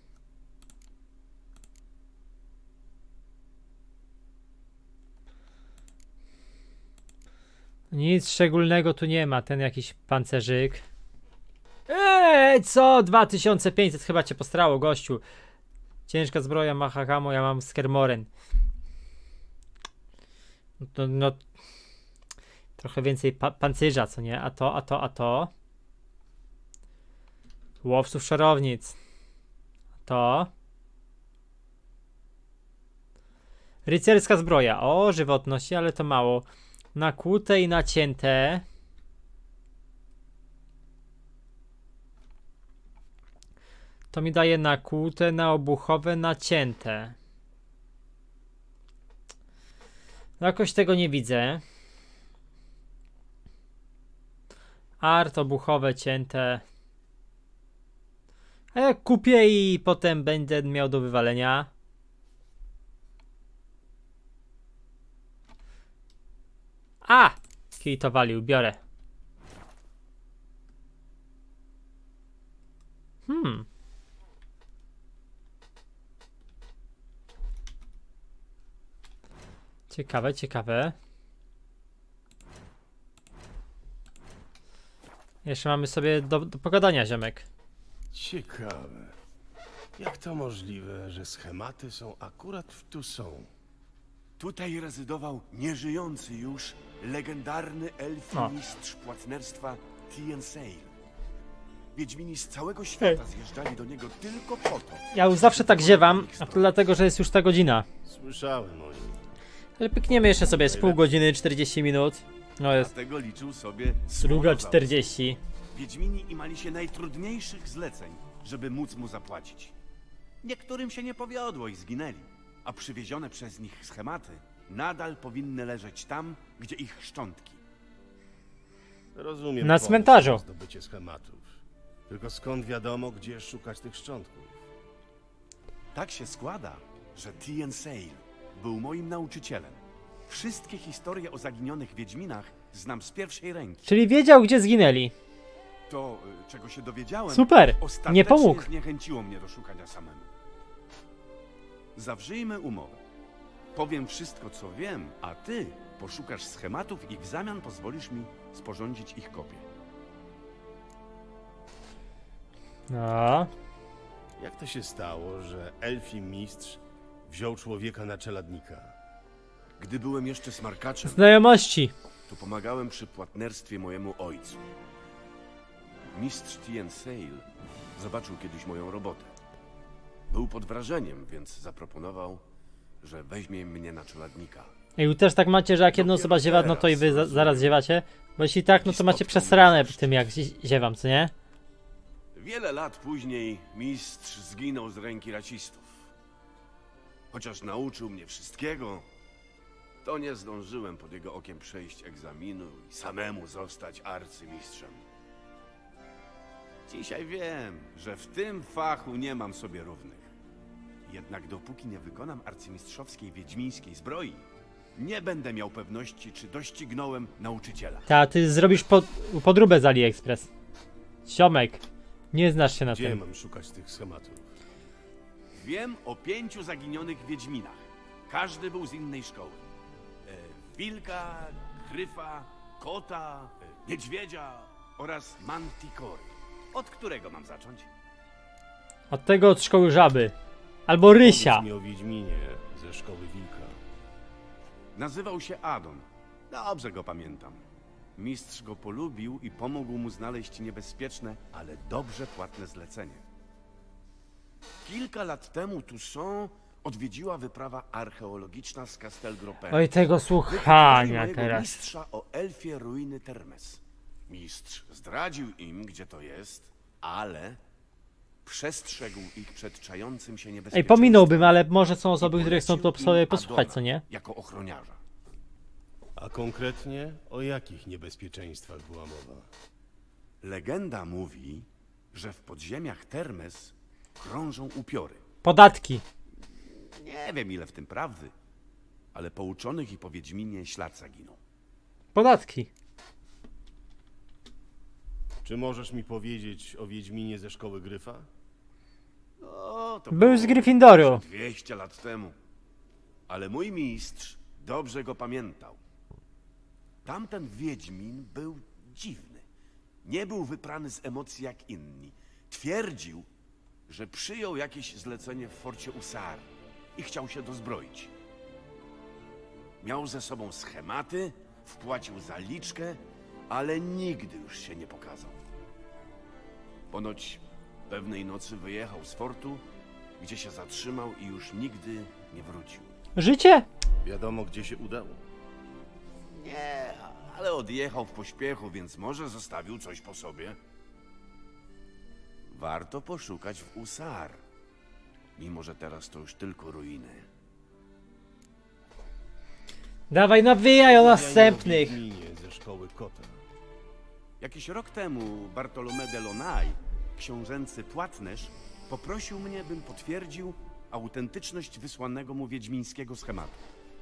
Nic szczególnego tu nie ma, ten jakiś pancerzyk. Co? 2500 chyba cię postrało, gościu. Ciężka zbroja Mahakamo, ja mam Skermoren. No. Trochę więcej pancerza, co nie? A to. Łowców szarownic. A to. Rycerska zbroja. O, żywotności, ale to mało. Nakłute i nacięte. To mi daje nakłute, naobuchowe, nacięte. No jakoś tego nie widzę. Art, obuchowe, cięte. A jak kupię i potem będę miał do wywalenia. A! Kij to walił, biorę. Ciekawe. Jeszcze mamy sobie do pogadania, ziomek. Ciekawe. Jak to możliwe, że schematy są akurat w Toussaint? Tutaj rezydował nieżyjący już legendarny elfi mistrz płatnerstwa Tien Sale. Wiedźmini z całego świata zjeżdżali do niego tylko po to. Ja już zawsze tak ziewam, a to dlatego, że jest już ta godzina. Słyszałem o nim. Ale pykniemy jeszcze sobie z pół godziny, 40 minut. No jest Dlatego liczył sobie druga 40. Wiedźmini imali się najtrudniejszych zleceń, żeby móc mu zapłacić. Niektórym się nie powiodło i zginęli, a przywiezione przez nich schematy nadal powinny leżeć tam, gdzie ich szczątki. Rozumiem. Na cmentarzu. Zdobycie schematów. Tylko skąd wiadomo, gdzie szukać tych szczątków? Tak się składa, że Tien Sale był moim nauczycielem. Wszystkie historie o zaginionych Wiedźminach znam z pierwszej ręki. Czyli wiedział, gdzie zginęli. To, czego się dowiedziałem, Super, ostatecznie nie pomógł. zniechęciło mnie do szukania samemu. Zawrzyjmy umowę. Powiem wszystko, co wiem, a ty poszukasz schematów i w zamian pozwolisz mi sporządzić ich kopię. No. Jak to się stało, że elfi mistrz wziął człowieka na czeladnika? Gdy byłem jeszcze smarkaczem, Znajomości. to pomagałem przy płatnerstwie mojemu ojcu. Mistrz Tien Sale zobaczył kiedyś moją robotę. Był pod wrażeniem, więc zaproponował, że weźmie mnie na czeladnika. I też tak macie, że jak jedna osoba ziewa, no to i wy zaraz ziewacie? Bo jeśli tak, no to macie przesrane tym, jak ziewam, co nie? Wiele lat później mistrz zginął z ręki racistów. Chociaż nauczył mnie wszystkiego, to nie zdążyłem pod jego okiem przejść egzaminu i samemu zostać arcymistrzem. Dzisiaj wiem, że w tym fachu nie mam sobie równych. Jednak dopóki nie wykonam arcymistrzowskiej wiedźmińskiej zbroi, nie będę miał pewności, czy doścignąłem nauczyciela. Ta, ty zrobisz podróbę z AliExpress. Siomek, nie znasz się na Gdzie tym. mam szukać tych schematów? Wiem o 5 zaginionych wiedźminach. Każdy był z innej szkoły. Wilka, gryfa, kota, niedźwiedzia oraz manticory. Od którego mam zacząć? Od tego od szkoły żaby. Albo rysia. Powiedz mi o wiedźminie ze szkoły wilka. Nazywał się Adon. Dobrze go pamiętam. Mistrz go polubił i pomógł mu znaleźć niebezpieczne, ale dobrze płatne zlecenie. Kilka lat temu Toussaint odwiedziła wyprawa archeologiczna z Castel Gropin. Oj, tego słuchania Mojego teraz. mistrza o elfie ruiny Termes. Mistrz zdradził im, gdzie to jest, ale przestrzegł ich przed czającym się Ej, niebezpieczeństwem. pominąłbym, ale może są osoby, które chcą to sobie posłuchać, co nie? Jako ochroniarza. A konkretnie o jakich niebezpieczeństwach była mowa? Legenda mówi, że w podziemiach Termes krążą upiory. Podatki. Nie wiem, ile w tym prawdy, ale po uczonych i po Wiedźminie ślad zaginął. Podatki. Czy możesz mi powiedzieć o wiedźminie ze szkoły Gryfa? O, to Był było z Gryffindoru. 200 lat temu. Ale mój mistrz dobrze go pamiętał. Tamten Wiedźmin był dziwny. Nie był wyprany z emocji jak inni. Twierdził, że przyjął jakieś zlecenie w forcie Usar i chciał się dozbroić. Miał ze sobą schematy, wpłacił zaliczkę, ale nigdy już się nie pokazał. Ponoć pewnej nocy wyjechał z fortu, gdzie się zatrzymał i już nigdy nie wrócił. Życie? Wiadomo, gdzie się udał? Nie, ale odjechał w pośpiechu, więc może zostawił coś po sobie. Warto poszukać w Usar, mimo że teraz to już tylko ruiny. Dawaj, nawijaj o następnych. Wiedźminie ze szkoły Kota. Jakiś rok temu Bartolomé de Lonay, książęcy płatnerz, poprosił mnie, bym potwierdził autentyczność wysłanego mu wiedźmińskiego schematu.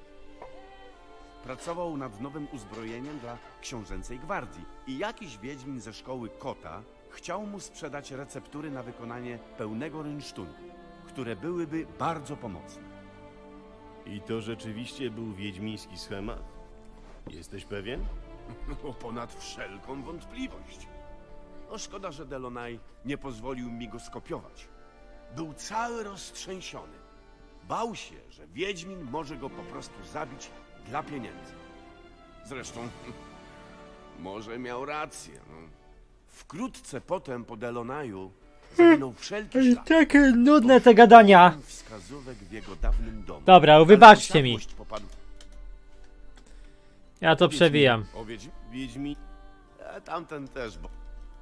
Pracował nad nowym uzbrojeniem dla książęcej gwardii i jakiś wiedźmin ze szkoły Kota chciał mu sprzedać receptury na wykonanie pełnego rynsztunku, które byłyby bardzo pomocne. I to rzeczywiście był wiedźmiński schemat? Jesteś pewien? No, ponad wszelką wątpliwość. No, szkoda, że Delonay nie pozwolił mi go skopiować. Był cały roztrzęsiony. Bał się, że Wiedźmin może go po prostu zabić dla pieniędzy. Zresztą, może miał rację. No. Wkrótce potem po Delonaju zawinął wszelki ślad. Takie nudne te gadania. Wskazówek w jego dawnym domu. Dobra, wybaczcie mi. Popadł. Ja to przewijam. O Wiedźmin. Tamten też, bo...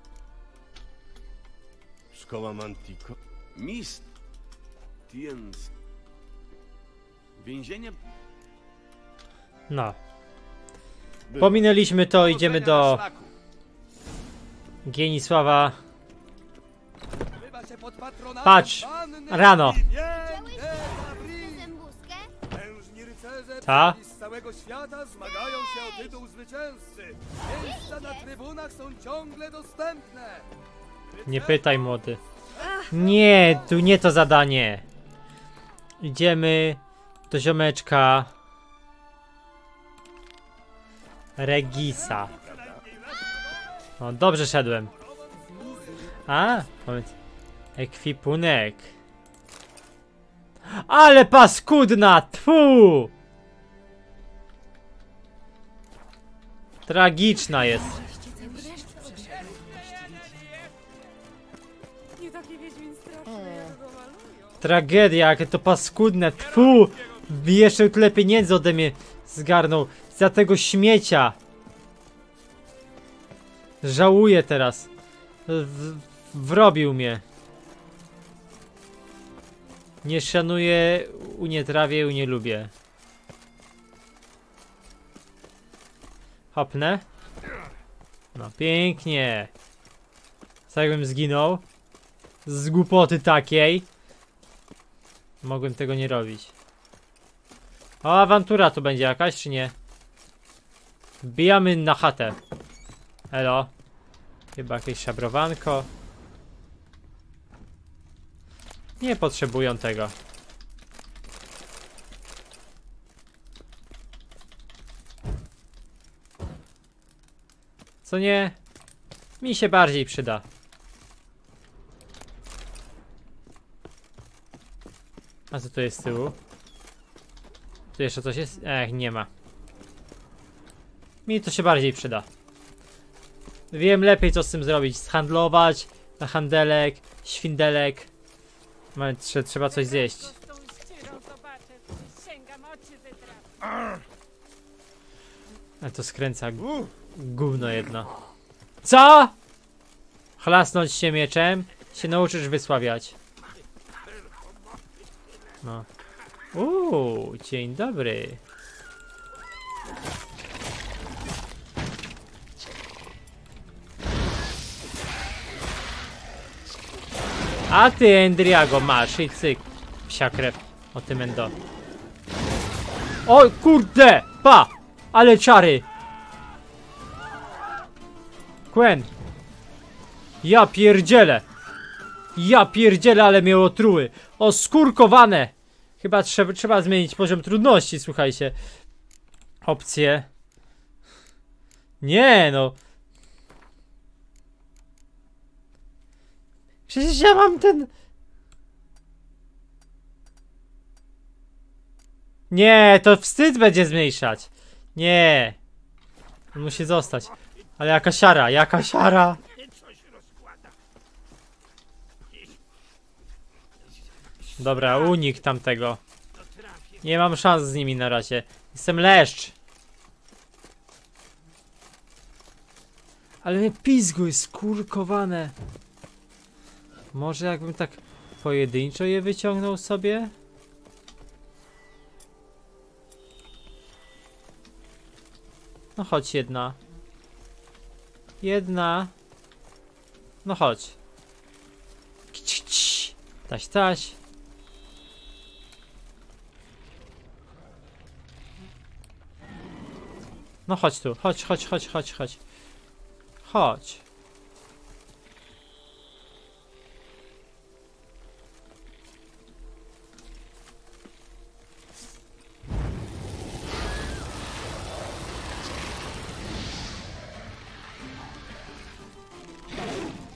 Szkoła Mantico. Mist. Tiens. Więzienie... No. Pominęliśmy to, idziemy do Gienisława. Patrz, rano. Ta? Z całego świata zmagają się o tytuł zwycięzcy. Miejsca na trybunach są ciągle dostępne. Nie pytaj, młody. Nie, tu nie to zadanie. Idziemy do ziomeczka Regisa. O, dobrze szedłem. A, powiedz. Ekwipunek. Ale paskudna! Tfu! Tragiczna jest. Tragedia, jakie to paskudne. Tfu! Jeszcze tyle pieniędzy ode mnie zgarnął. Za tego śmiecia. Żałuję teraz. Wrobił mnie. Nie szanuję, nie trawię, nie lubię. Hopnę. No pięknie. Co jakbym zginął? Z głupoty takiej. Mogłem tego nie robić. O, awantura tu będzie jakaś, czy nie? Wbijamy na chatę. Elo. Chyba jakieś szabrowanko. Nie potrzebują tego. Co nie? Mi się bardziej przyda. A co tu jest z tyłu? Tu jeszcze coś jest? Nie ma. Mi to się bardziej przyda. Wiem lepiej, co z tym zrobić. Zhandlować, na handelek, świndelek. Trzeba coś zjeść. A to skręca gówno jedno. Co? Chlasnąć się mieczem, się nauczysz wysławiać. No. Dzień dobry. A ty, Endriago, masz i cyk. Psia krew. O tym endo. O kurde! Pa! Ale czary! Quen! Ja pierdzielę! Ja pierdzielę, ale mnie otruły! Oskurkowane! Chyba trzeba zmienić poziom trudności, słuchajcie. Opcje. Nie no! Przecież ja mam ten... Nie, to wstyd będzie zmniejszać. Nie. On musi zostać. Ale jaka siara, jaka siara. Dobra, unik tamtego. Nie mam szans z nimi na razie. Jestem leszcz. Ale mnie pizgu jest skurkowane. Może jakbym tak pojedynczo je wyciągnął sobie? No chodź jedna. Jedna. No chodź. Taś, taś. No chodź tu, chodź. Chodź.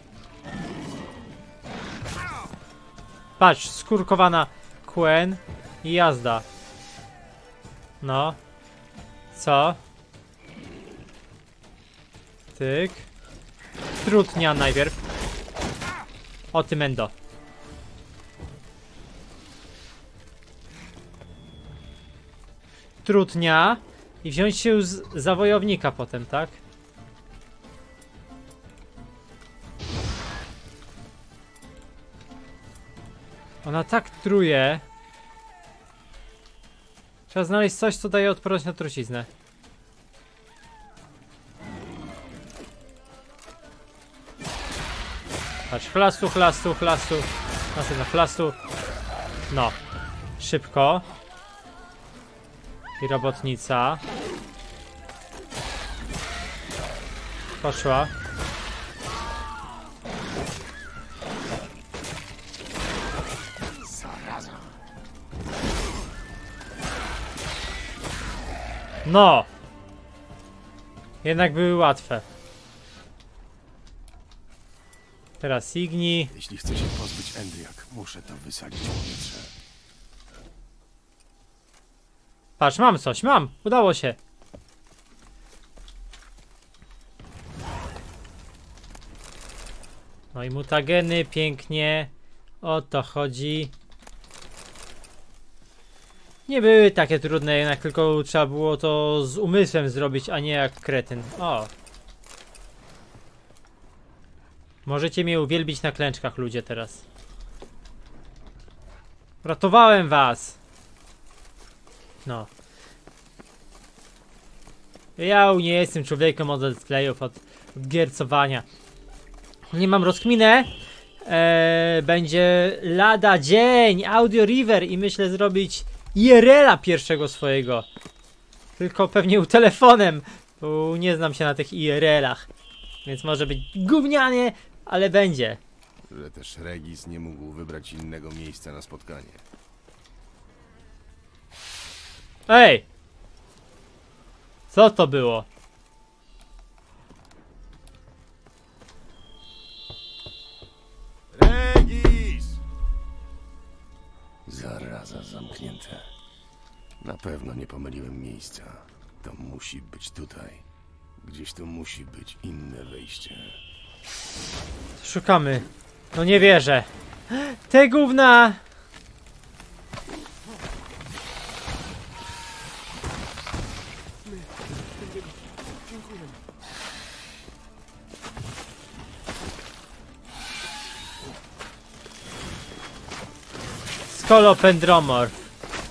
Patrz, skurkowana Quen I jazda. No. Co? Tyk. Trutnia najpierw. O ty mendo. Trutnia. I wziąć się za wojownika potem, tak? Ona tak truje. Trzeba znaleźć coś, co daje odporność na truciznę. Patrz, chlastu, chlastu, chlastu. Następna chlastu. No. Szybko. I robotnica. Poszła. No! Jednak były łatwe. Teraz Igni. Jeśli chcę się pozbyć Endriak, muszę to wysadzić w powietrze. Patrz, mam coś, mam! Udało się. No i mutageny, pięknie. O to chodzi. Nie były takie trudne, jednak tylko trzeba było to z umysłem zrobić, a nie jak kretyn. O! Możecie mnie uwielbić na klęczkach, ludzie, teraz. Ratowałem was! No. Ja nie jestem człowiekiem od let's playów, od giercowania. Nie mam rozkminę. Będzie lada dzień, Audio River i myślę zrobić IRL-a pierwszego swojego. Tylko pewnie telefonem, bo nie znam się na tych IRL-ach. Więc może być gównianie, ale będzie. Że też Regis nie mógł wybrać innego miejsca na spotkanie. Ej! Co to było? Regis! Zaraza zamknięte. Na pewno nie pomyliłem miejsca. To musi być tutaj. Gdzieś tu musi być inne wejście. Szukamy. No nie wierzę. Te gówna! Skolopendromorf.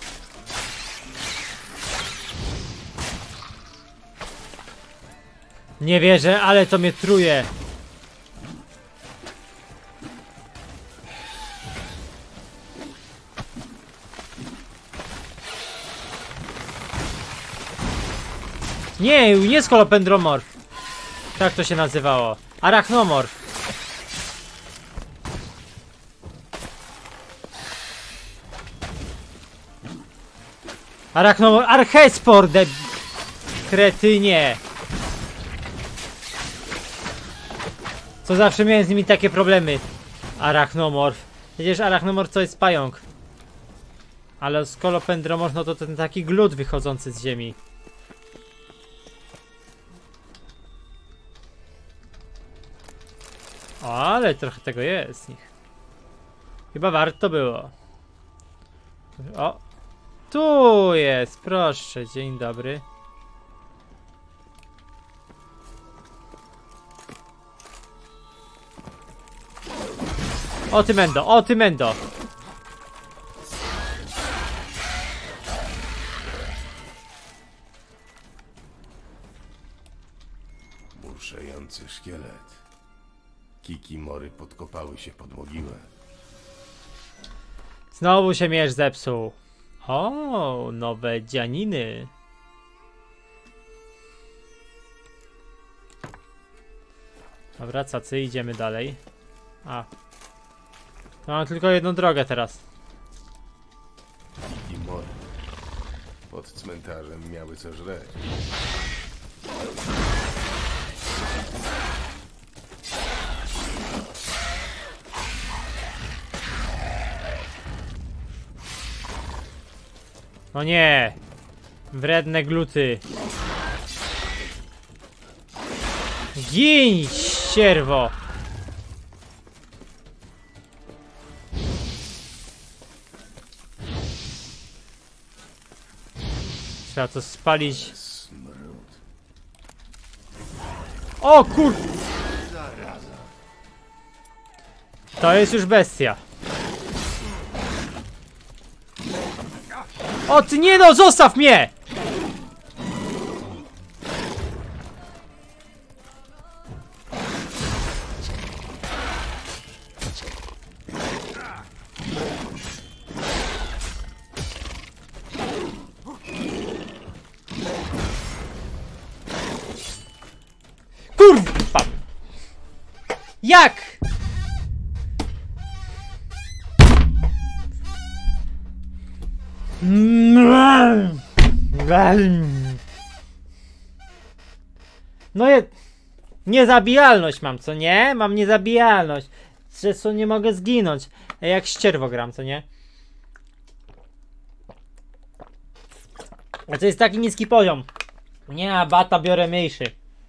Nie wierzę, ale to mnie truje. Nie skolopendromorf. Tak to się nazywało. Arachnomorf. Arachnomorf. Archespor, de... kretynie. Co zawsze miałem z nimi takie problemy. Arachnomorf. Przecież arachnomorf to jest pająk. Ale skolopendromorf no to ten taki glut wychodzący z ziemi. O, ale trochę tego jest z nich. Chyba warto było. O! Tu jest, proszę, dzień dobry. O ty mendo, o ty mendo! Burszejący szkielet. Kikimory podkopały się pod mogiłę. Znowu się miecz zepsuł. O, nowe dzianiny. Dobra, cacy, idziemy dalej. A. To mam tylko jedną drogę teraz. Kikimory. Pod cmentarzem miały co żreć. O nie! Wredne gluty. Gin, ścierwo! Trzeba to spalić. O kur... To jest już bestia. O ty nie no, zostaw mnie! Kurwa! Jak? No niezabijalność mam, co nie? Mam niezabijalność. Przez co nie mogę zginąć. Jak ścierwo gram, co nie? A to jest taki niski poziom. Nie, a bata biorę mniejszy.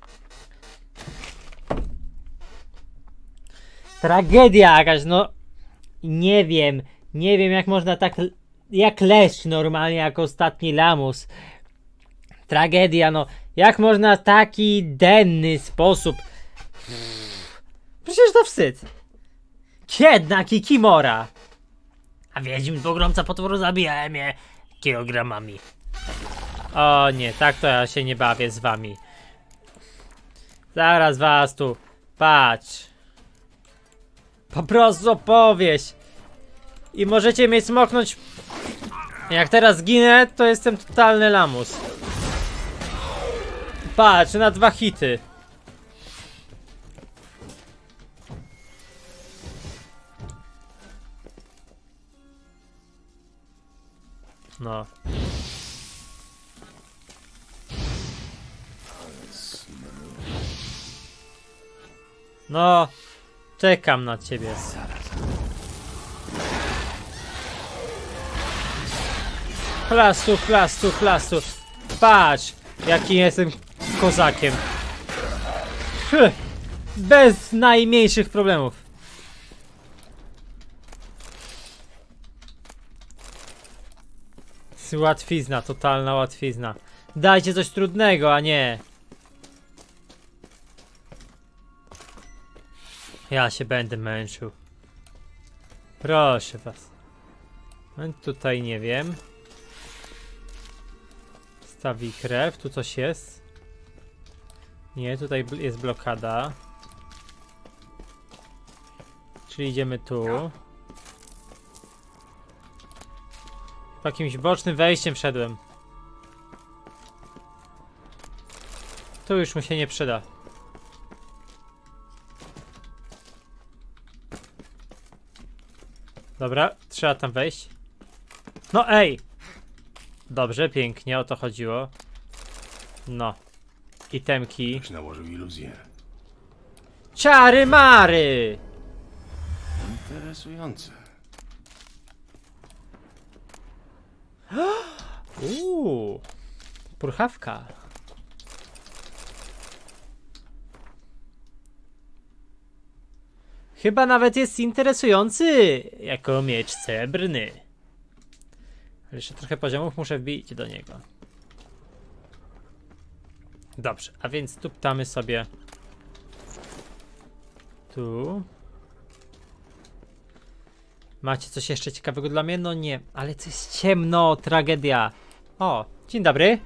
Tragedia jakaś, no. Nie wiem jak można tak... Jak leszcz normalnie, jak ostatni lamus. Tragedia, no. Jak można w taki denny sposób... Przecież to wstyd. Jednak i Kimora. A Wiedźmin pogromca potworu zabija mnie kilogramami. O nie, tak to ja się nie bawię z wami. Zaraz was tu. Patrz. Po prostu opowieść. I możecie mnie smoknąć. Jak teraz zginę, to jestem totalny lamus. Patrz, na 2 hity. No. No. Czekam na ciebie. Chlastu, chlastu, chlastu. Patrz, jaki jestem kozakiem. Bez najmniejszych problemów. Łatwizna, totalna łatwizna. Dajcie coś trudnego, a nie. Ja się będę męczył. Proszę was. Tutaj nie wiem. Stawi krew, tu coś jest. Nie, tutaj jest blokada. Czyli idziemy tu. Jakimś bocznym wejściem wszedłem. Tu już mu się nie przyda. Dobra, trzeba tam wejść. No ej! Dobrze, pięknie, o to chodziło. No. Itemki. Ktoś nałożył iluzję. Czary mary! Interesujące. Purchawka. Chyba nawet jest interesujący jako miecz srebrny. Ale jeszcze trochę poziomów muszę wbić do niego. Dobrze, a więc tu ptamy sobie. Tu. Macie coś jeszcze ciekawego dla mnie? No nie, ale to jest ciemno, tragedia. O, dzień dobry.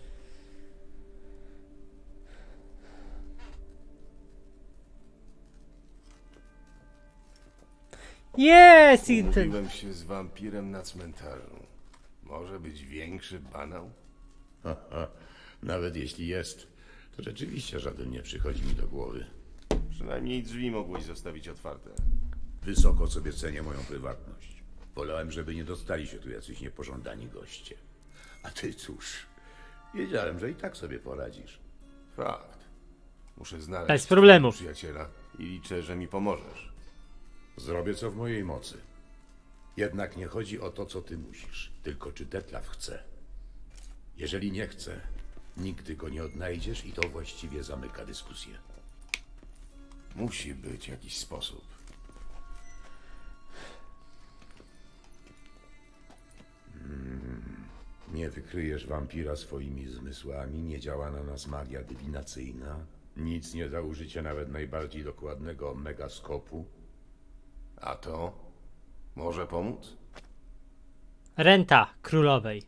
Jest! Umówiłem się z wampirem na cmentarzu. Może być większy banał? Nawet jeśli jest, to rzeczywiście żaden nie przychodzi mi do głowy. Przynajmniej drzwi mogłeś zostawić otwarte. Wysoko sobie cenię moją prywatność. Wolałem, żeby nie dostali się tu jacyś niepożądani goście. A ty cóż, wiedziałem, że i tak sobie poradzisz. Fakt. Muszę znaleźć bez problemu przyjaciela i liczę, że mi pomożesz. Zrobię co w mojej mocy. Jednak nie chodzi o to, co ty musisz, tylko czy Detlaf chce. Jeżeli nie chce, nigdy go nie odnajdziesz i to właściwie zamyka dyskusję. Musi być jakiś sposób. Nie wykryjesz wampira swoimi zmysłami, nie działa na nas magia dywinacyjna, nic nie da użycie nawet najbardziej dokładnego megaskopu. A to może pomóc? Renta królowej.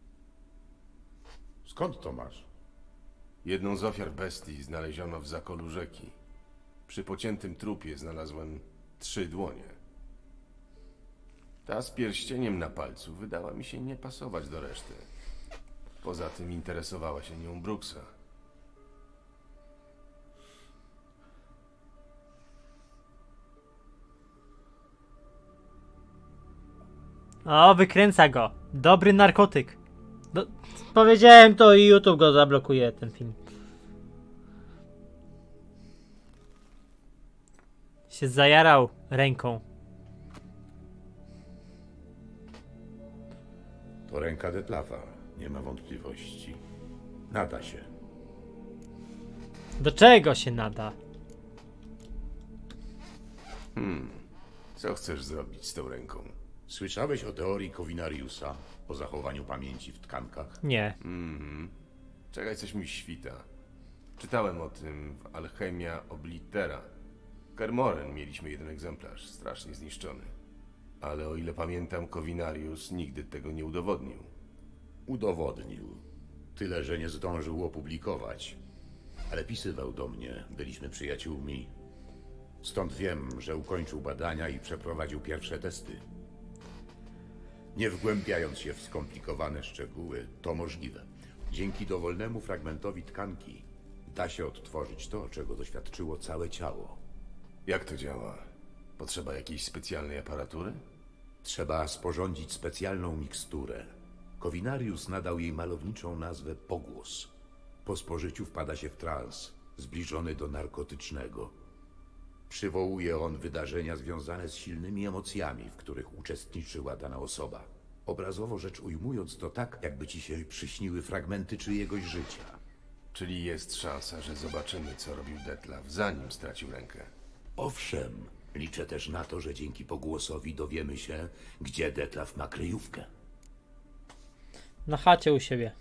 Skąd to masz? Jedną z ofiar bestii znaleziono w zakolu rzeki. Przy pociętym trupie znalazłem 3 dłonie. Ta z pierścieniem na palcu wydała mi się nie pasować do reszty. Poza tym interesowała się nią Brooksa. O, wykręca go. Dobry narkotyk. Powiedziałem to i YouTube go zablokuje, ten film. Się zajarał ręką. To ręka Detlafa, nie ma wątpliwości. Nada się. Do czego się nada? Co chcesz zrobić z tą ręką? Słyszałeś o teorii Covinariusa, o zachowaniu pamięci w tkankach? Nie. Czekaj, coś mi świta. Czytałem o tym w Alchemia Oblitera. W Kermoren mieliśmy jeden egzemplarz, strasznie zniszczony. Ale o ile pamiętam, Covinarius nigdy tego nie udowodnił. Udowodnił. Tyle, że nie zdążył opublikować. Ale pisywał do mnie, byliśmy przyjaciółmi. Stąd wiem, że ukończył badania i przeprowadził pierwsze testy. Nie wgłębiając się w skomplikowane szczegóły, to możliwe. Dzięki dowolnemu fragmentowi tkanki da się odtworzyć to, czego doświadczyło całe ciało. Jak to działa? Potrzeba jakiejś specjalnej aparatury? Trzeba sporządzić specjalną miksturę. Covinarius nadał jej malowniczą nazwę Pogłos. Po spożyciu wpada się w trans, zbliżony do narkotycznego. Przywołuje on wydarzenia związane z silnymi emocjami, w których uczestniczyła dana osoba. Obrazowo rzecz ujmując, to tak, jakby ci się przyśniły fragmenty czyjegoś życia. Czyli jest szansa, że zobaczymy, co robił Detlaf, zanim stracił rękę. Owszem, liczę też na to, że dzięki pogłosowi dowiemy się, gdzie Detlaf ma kryjówkę. Na chacie u siebie.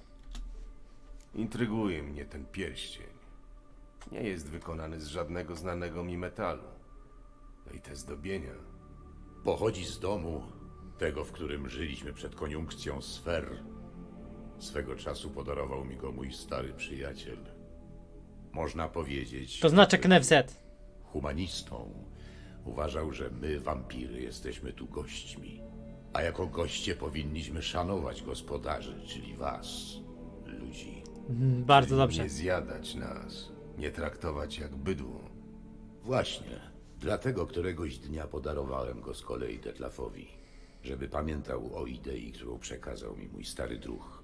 Intryguje mnie ten pierścień. Nie jest wykonany z żadnego znanego mi metalu. No i te zdobienia. Pochodzi z domu, tego, w którym żyliśmy przed koniunkcją sfer. Swego czasu podarował mi go mój stary przyjaciel. Można powiedzieć... To znaczek NFZ. Humanistą. Uważał, że my, wampiry, jesteśmy tu gośćmi. A jako goście powinniśmy szanować gospodarzy, czyli was, ludzi. Bardzo Czyli dobrze. Nie zjadać nas, nie traktować jak bydło. Właśnie. Dlatego któregoś dnia podarowałem go z kolei Detlafowi, żeby pamiętał o idei, którą przekazał mi mój stary druh.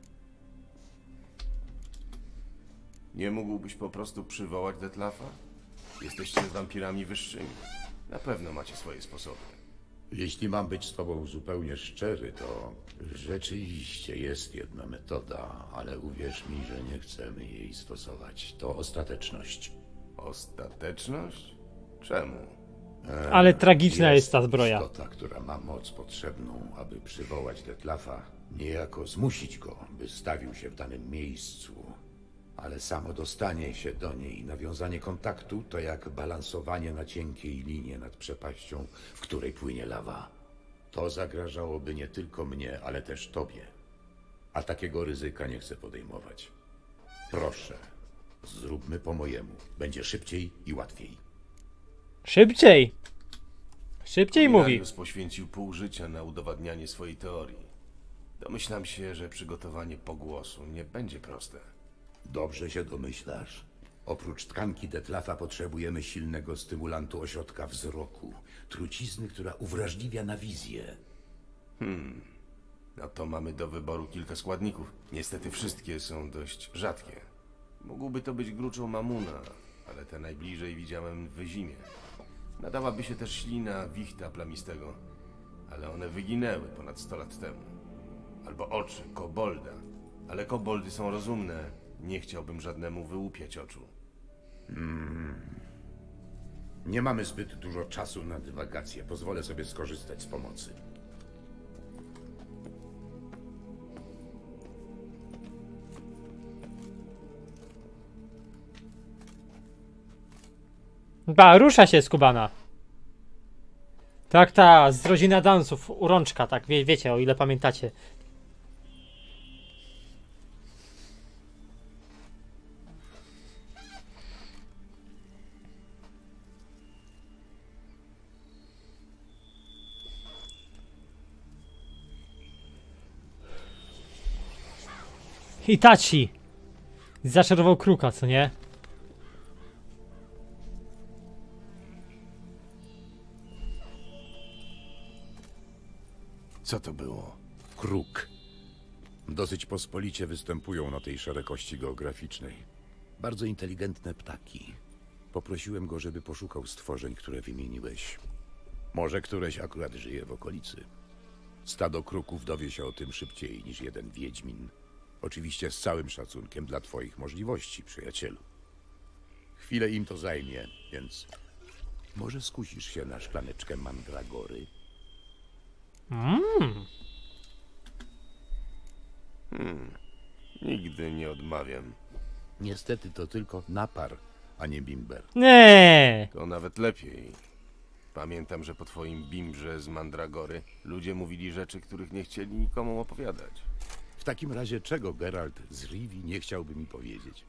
Nie mógłbyś po prostu przywołać Detlafa? Jesteście wampirami wyższymi. Na pewno macie swoje sposoby. Jeśli mam być z tobą zupełnie szczery, to rzeczywiście jest jedna metoda, ale uwierz mi, że nie chcemy jej stosować. To ostateczność. Ostateczność? Czemu? Ale tragiczna jest ta zbroja. Istota, która ma moc potrzebną, aby przywołać Detlafa, niejako zmusić go, by stawił się w danym miejscu. Ale samo dostanie się do niej i nawiązanie kontaktu to jak balansowanie na cienkiej linie nad przepaścią, w której płynie lawa. To zagrażałoby nie tylko mnie, ale też tobie. A takiego ryzyka nie chcę podejmować. Proszę, zróbmy po mojemu. Będzie szybciej i łatwiej. Szybciej! Szybciej mówi. Covinarius poświęcił pół życia na udowadnianie swojej teorii. Domyślam się, że przygotowanie pogłosu nie będzie proste. Dobrze się domyślasz. Oprócz tkanki Detlafa potrzebujemy silnego stymulantu ośrodka wzroku. Trucizny, która uwrażliwia na wizję. No to mamy do wyboru kilka składników. Niestety wszystkie są dość rzadkie. Mógłby to być gruczoł mamuna, ale te najbliżej widziałem w Wyzimie. Nadałaby się też ślina wichta plamistego, ale one wyginęły ponad 100 lat temu. Albo oczy kobolda. Ale koboldy są rozumne. Nie chciałbym żadnemu wyłupiać oczu. Nie mamy zbyt dużo czasu na dywagacje. Pozwolę sobie skorzystać z pomocy. Ba, rusza się skubana. Tak, ta, z rodziny Adamsów, urączka, tak, wiecie, o ile pamiętacie. Hitachi! Zaczarował kruka, co nie? Co to było? Kruk. Dosyć pospolicie występują na tej szerokości geograficznej. Bardzo inteligentne ptaki. Poprosiłem go, żeby poszukał stworzeń, które wymieniłeś. Może któreś akurat żyje w okolicy. Stado kruków dowie się o tym szybciej niż jeden wiedźmin. Oczywiście z całym szacunkiem dla twoich możliwości, przyjacielu. Chwilę im to zajmie, więc może skusisz się na szklaneczkę mandragory? Nigdy nie odmawiam. Niestety to tylko napar, a nie bimber. Nie. To nawet lepiej. Pamiętam, że po twoim bimbrze z mandragory ludzie mówili rzeczy, których nie chcieli nikomu opowiadać. W takim razie czego Geralt z Rivii nie chciałby mi powiedzieć?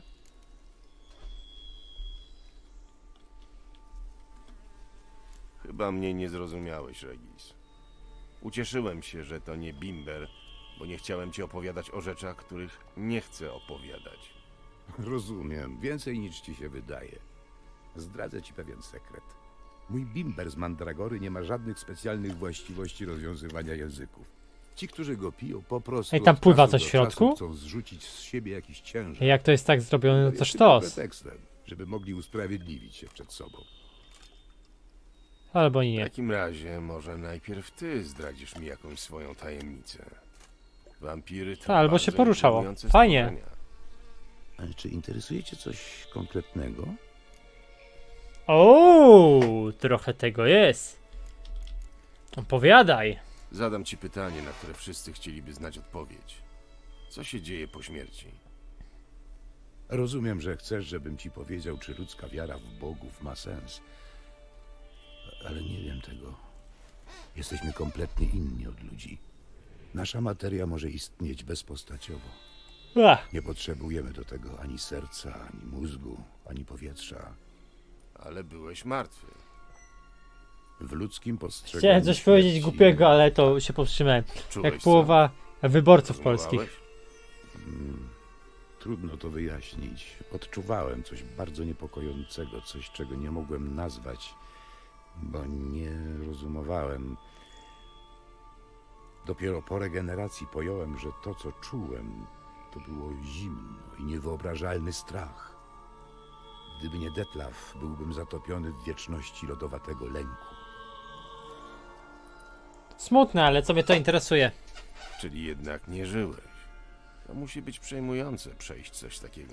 Chyba mnie nie zrozumiałeś, Regis. Ucieszyłem się, że to nie bimber, bo nie chciałem ci opowiadać o rzeczach, których nie chcę opowiadać. Rozumiem. Więcej niż ci się wydaje. Zdradzę ci pewien sekret. Mój bimber z mandragory nie ma żadnych specjalnych właściwości rozwiązywania języków. Ci, którzy go piją, po prostu... Ej, tam pływa coś w środku? Chcą zrzucić z siebie jakiś ciężar. Jak to jest tak zrobione, no to jest sztos. pretekstem, żeby mogli usprawiedliwić się przed sobą. Albo W nie. takim razie może najpierw ty zdradzisz mi jakąś swoją tajemnicę. Wampiry to albo się bardzo poruszało. intrygujące Fajnie. stworzenia. Ale czy interesuje cię coś konkretnego? O, trochę tego jest. Opowiadaj. Zadam ci pytanie, na które wszyscy chcieliby znać odpowiedź. Co się dzieje po śmierci? Rozumiem, że chcesz, żebym ci powiedział, czy ludzka wiara w bogów ma sens. Ale nie wiem tego. Jesteśmy kompletnie inni od ludzi. Nasza materia może istnieć bezpostaciowo. Nie potrzebujemy do tego ani serca, ani mózgu, ani powietrza. Ale byłeś martwy. W ludzkim postrzeganiu Chciałem coś powiedzieć głupiego, ale to się powstrzymałem. Czułeś Jak połowa wyborców Rozumiałeś? polskich. Trudno to wyjaśnić. Odczuwałem coś bardzo niepokojącego, coś, czego nie mogłem nazwać, bo nie rozumowałem. Dopiero po regeneracji pojąłem, że to, co czułem, to było zimno i niewyobrażalny strach. Gdyby nie Detlaf, byłbym zatopiony w wieczności lodowatego lęku. Smutne, ale co mnie to interesuje? Czyli jednak nie żyłeś. To musi być przejmujące przejść coś takiego.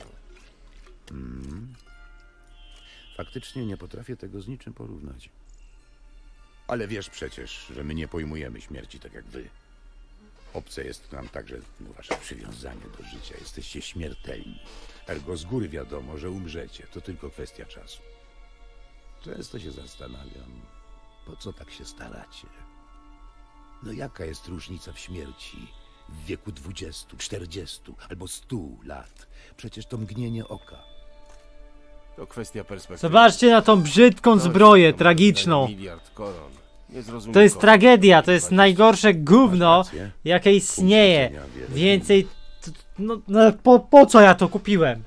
Faktycznie nie potrafię tego z niczym porównać. Ale wiesz przecież, że my nie pojmujemy śmierci tak jak wy. Obce jest nam także wasze przywiązanie do życia. Jesteście śmiertelni. Ergo z góry wiadomo, że umrzecie. To tylko kwestia czasu. Często się zastanawiam, po co tak się staracie? No jaka jest różnica w śmierci w wieku 20, 40 albo 100 lat? Przecież to mgnienie oka. To kwestia perspektywy. Zobaczcie na tą brzydką zbroję, tragiczną. Miliard koron. Nie zrozumiem To jest kogo. tragedia, to jest najgorsze gówno, jakie istnieje. Więcej... No, po co ja to kupiłem?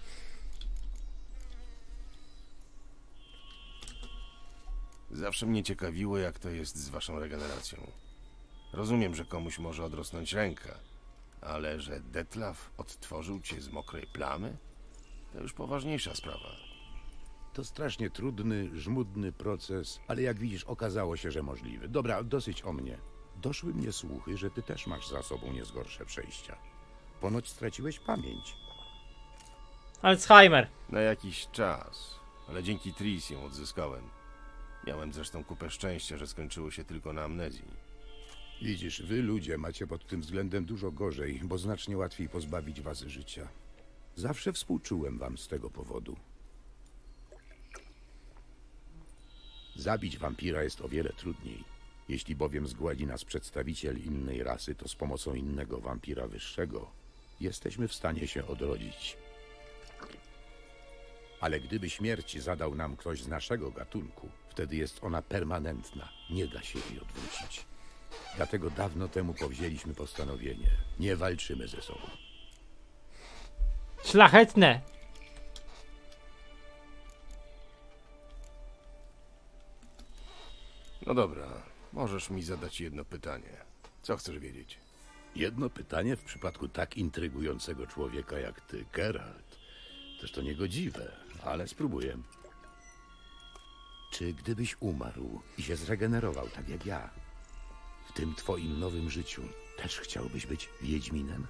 Zawsze mnie ciekawiło, jak to jest z waszą regeneracją. Rozumiem, że komuś może odrosnąć ręka, ale że Detlaf odtworzył cię z mokrej plamy? To już poważniejsza sprawa. To strasznie trudny, żmudny proces, ale jak widzisz, okazało się, że możliwy. Dobra, dosyć o mnie. Doszły mnie słuchy, że ty też masz za sobą niezgorsze przejścia. Ponoć straciłeś pamięć. Alzheimer. Na jakiś czas, ale dzięki Tris ją odzyskałem. Miałem zresztą kupę szczęścia, że skończyło się tylko na amnezji. Widzisz, wy ludzie macie pod tym względem dużo gorzej, bo znacznie łatwiej pozbawić was życia. Zawsze współczułem wam z tego powodu. Zabić wampira jest o wiele trudniej. Jeśli bowiem zgładzi nas przedstawiciel innej rasy, to z pomocą innego wampira wyższego jesteśmy w stanie się odrodzić. Ale gdyby śmierć zadał nam ktoś z naszego gatunku, wtedy jest ona permanentna. Nie da się jej odwrócić. Dlatego dawno temu powzięliśmy postanowienie. Nie walczymy ze sobą. Szlachetne. No dobra, możesz mi zadać jedno pytanie. Co chcesz wiedzieć? Jedno pytanie w przypadku tak intrygującego człowieka jak ty, Geralt. Też to niegodziwe, ale spróbuję. Czy gdybyś umarł i się zregenerował tak jak ja, w tym twoim nowym życiu też chciałbyś być Wiedźminem?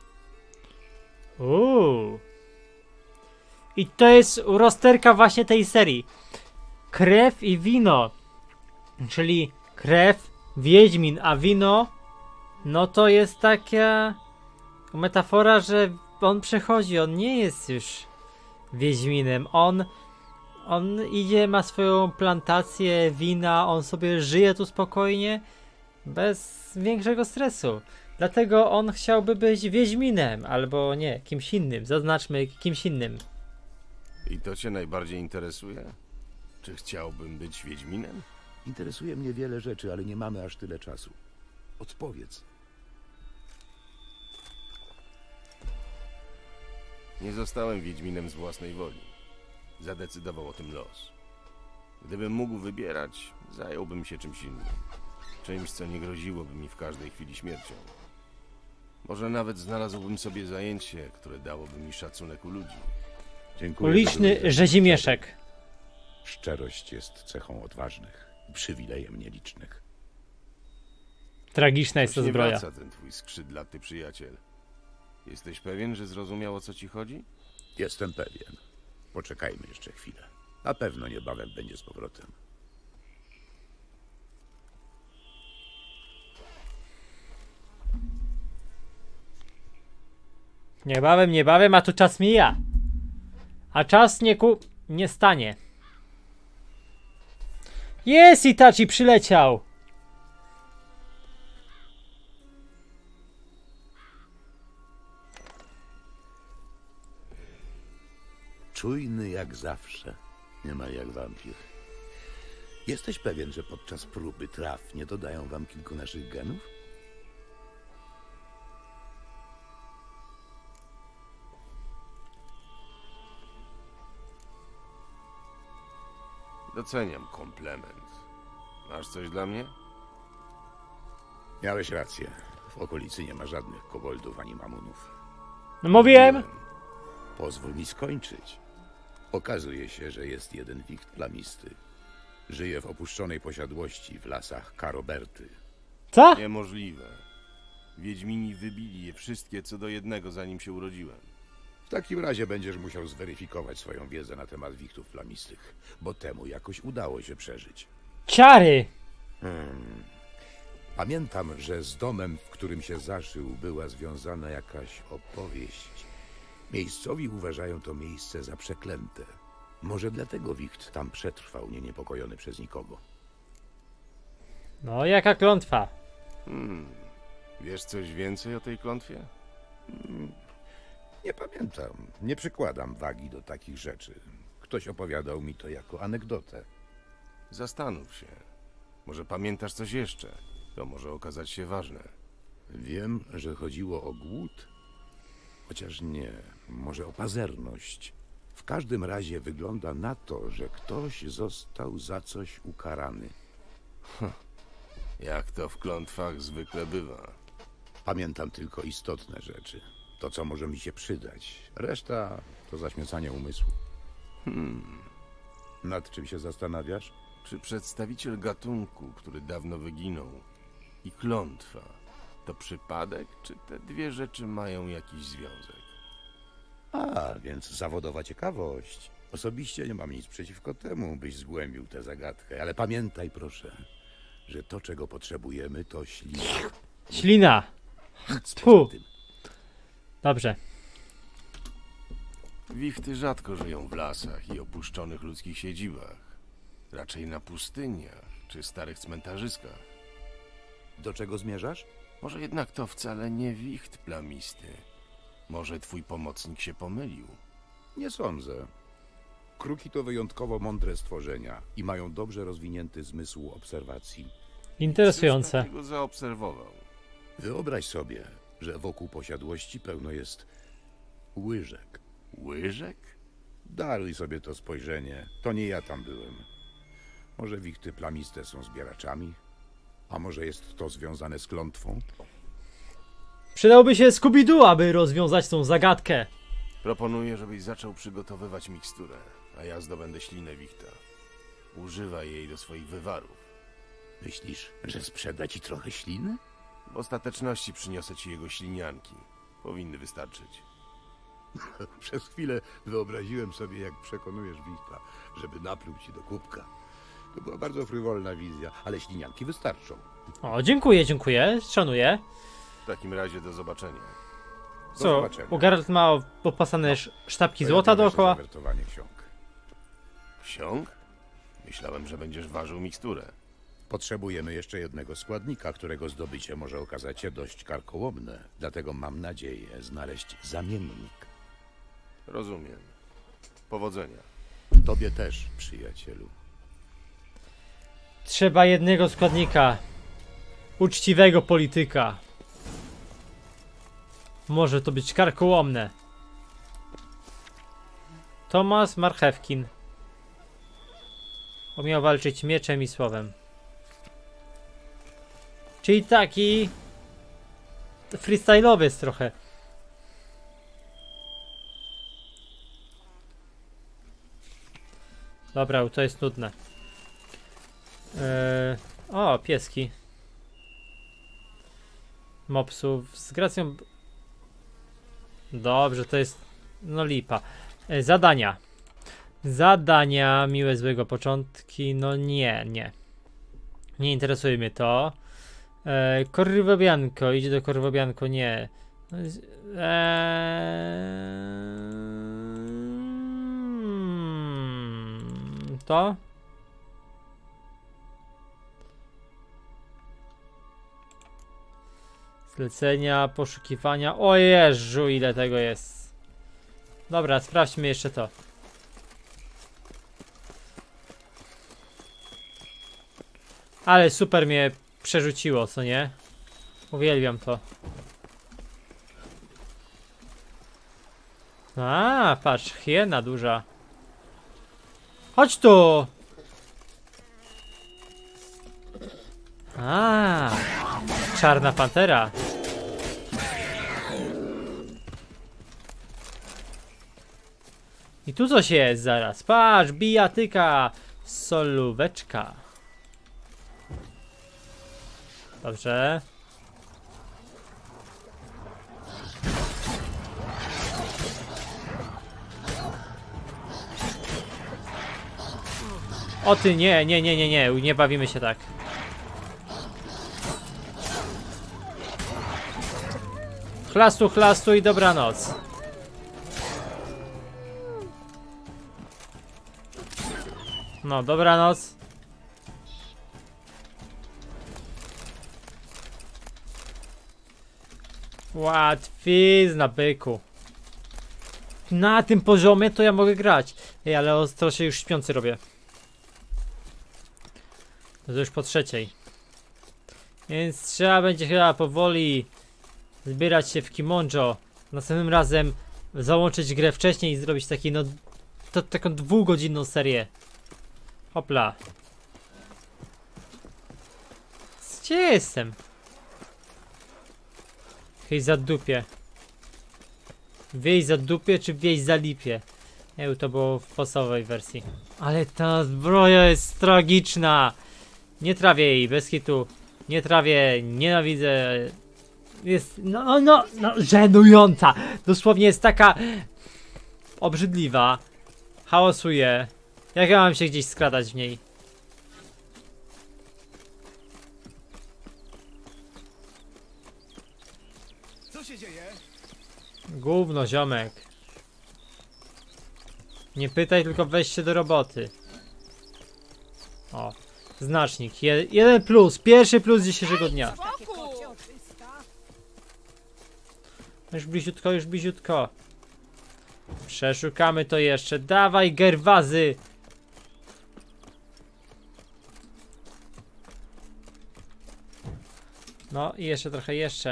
I to jest rozterka właśnie tej serii. Krew i wino. Czyli krew, Wiedźmin, a wino, no to jest taka metafora, że on przechodzi, on nie jest już Wiedźminem. On idzie, ma swoją plantację wina, on sobie żyje tu spokojnie, bez większego stresu. Dlatego on chciałby być Wiedźminem, albo nie, kimś innym. Zaznaczmy kimś innym. I to cię najbardziej interesuje? Czy chciałbym być Wiedźminem? Interesuje mnie wiele rzeczy, ale nie mamy aż tyle czasu. Odpowiedz. Nie zostałem Wiedźminem z własnej woli. Zadecydował o tym los. Gdybym mógł wybierać, zająłbym się czymś innym. Czymś, co nie groziłoby mi w każdej chwili śmiercią. Może nawet znalazłbym sobie zajęcie, które dałoby mi szacunek u ludzi. Dziękuję. Uliczny rzezimieszek. Szczerość jest cechą odważnych, przywilejem nielicznych. Tragiczna jest to Nie zbroja. wraca ten twój skrzydlaty przyjaciel. Jesteś pewien, że zrozumiał, o co ci chodzi? Jestem pewien. Poczekajmy jeszcze chwilę. Na pewno niebawem będzie z powrotem. Niebawem, a tu czas mija. A czas nie stanie. Jest, Itachi przyleciał. Czujny jak zawsze, niemal jak wampir. Jesteś pewien, że podczas próby traw nie dodają wam kilku naszych genów? Doceniam komplement. Masz coś dla mnie? Miałeś rację. W okolicy nie ma żadnych koboldów ani mamunów. No mówiłem. Pozwól mi skończyć. Okazuje się, że jest jeden wicht plamisty. Żyje w opuszczonej posiadłości w lasach Karoberty. Co? Niemożliwe. Wiedźmini wybili je wszystkie co do jednego, zanim się urodziłem. W takim razie będziesz musiał zweryfikować swoją wiedzę na temat wichtów plamistych, bo temu jakoś udało się przeżyć. Ciary! Pamiętam, że z domem, w którym się zaszył, była związana jakaś opowieść. Miejscowi uważają to miejsce za przeklęte. Może dlatego wicht tam przetrwał, niepokojony przez nikogo. No, jaka klątwa? Wiesz coś więcej o tej klątwie? Nie pamiętam. Nie przykładam wagi do takich rzeczy. Ktoś opowiadał mi to jako anegdotę. Zastanów się. Może pamiętasz coś jeszcze? To może okazać się ważne. Wiem, że chodziło o głód. Chociaż nie. Może o pazerność. W każdym razie wygląda na to, że ktoś został za coś ukarany. Jak to w klątwach zwykle bywa. Pamiętam tylko istotne rzeczy. To, co może mi się przydać. Reszta to zaśmiecanie umysłu. Nad czym się zastanawiasz? Czy przedstawiciel gatunku, który dawno wyginął, i klątwa to przypadek, czy te dwie rzeczy mają jakiś związek? A, więc zawodowa ciekawość. Osobiście nie mam nic przeciwko temu, byś zgłębił tę zagadkę, ale pamiętaj proszę, że to, czego potrzebujemy, to ślina. Ślina! Tfu. Dobrze. Wichty rzadko żyją w lasach i opuszczonych ludzkich siedzibach. Raczej na pustyniach czy starych cmentarzyskach. Do czego zmierzasz? Może jednak to wcale nie wicht plamisty. Może twój pomocnik się pomylił. Nie sądzę. Kruki to wyjątkowo mądre stworzenia i mają dobrze rozwinięty zmysł obserwacji. Interesujące. Coś takiego zaobserwował. Wyobraź sobie, że wokół posiadłości pełno jest łyżek. Łyżek? Daruj sobie to spojrzenie. To nie ja tam byłem. Może wichty plamiste są zbieraczami? A może jest to związane z klątwą? Przydałby się Scooby-Doo, aby rozwiązać tą zagadkę. Proponuję, żebyś zaczął przygotowywać miksturę, a ja zdobędę ślinę wichta. Używaj jej do swoich wywarów. Myślisz, że sprzeda ci trochę śliny? W ostateczności przyniosę ci jego ślinianki. Powinny wystarczyć. Przez chwilę wyobraziłem sobie, jak przekonujesz wichta, żeby napluł ci do kubka. To była bardzo frywolna wizja, ale ślinianki wystarczą. O, dziękuję, dziękuję. Szanuję. W takim razie do zobaczenia. Co? Geralt ma opasane sztabki złota dookoła? Zawertowanie ksiąg. Ksiąg? Myślałem, że będziesz ważył miksturę. Potrzebujemy jeszcze jednego składnika, którego zdobycie może okazać się dość karkołomne. Dlatego mam nadzieję znaleźć zamiennik. Rozumiem. Powodzenia. Tobie też, przyjacielu. Trzeba jednego składnika. Uczciwego polityka. Może to być karkołomne. Tomasz Marchewkin. Umiał walczyć mieczem i słowem. Czyli taki freestyle'owy jest trochę. Dobra, to jest nudne. O, pieski. Mopsów z gracją. Dobrze, to jest. No lipa. Zadania. Zadania, miłe, złego początki. No nie. Nie interesuje mnie to. Corvobianco, idzie do Corvobianco, nie. To? Zlecenia, poszukiwania. O Jezu, ile tego jest. Dobra, sprawdźmy jeszcze to. Ale super mnie przerzuciło, co nie? Uwielbiam to. A, patrz, hiena duża. Chodź tu! A, czarna pantera. I tu coś jest zaraz. Patrz, bijatyka, solóweczka. Dobrze. O ty, nie bawimy się tak. Chlastu i dobranoc. No, dobranoc. Łatwizna, byku. Na tym poziomie to ja mogę grać. Ej, ale ostro się już śpiący robię. To już po trzeciej. Więc trzeba będzie chyba powoli zbierać się w Kimonjo. Następnym razem załączyć grę wcześniej i zrobić taki, no, taką 2-godzinną serię. Hopla. Gdzie jestem? Hej, za dupie. Wieś za dupie, czy wieś za lipie? Nie, to było w podstawowej wersji. Ale ta zbroja jest tragiczna. Nie trawię jej, bez hitu. Nie trawię, nienawidzę. jest, no, żenująca. Dosłownie jest taka obrzydliwa. Hałasuje. Jak ja mam się gdzieś skradać w niej? Co się dzieje? Gówno, ziomek. Nie pytaj, tylko weź się do roboty. O, znacznik. 1 plus. Pierwszy plus dzisiejszego dnia. Już bliziutko, już bliziutko. Przeszukamy to jeszcze. Dawaj, Gerwazy! No i jeszcze trochę, jeszcze.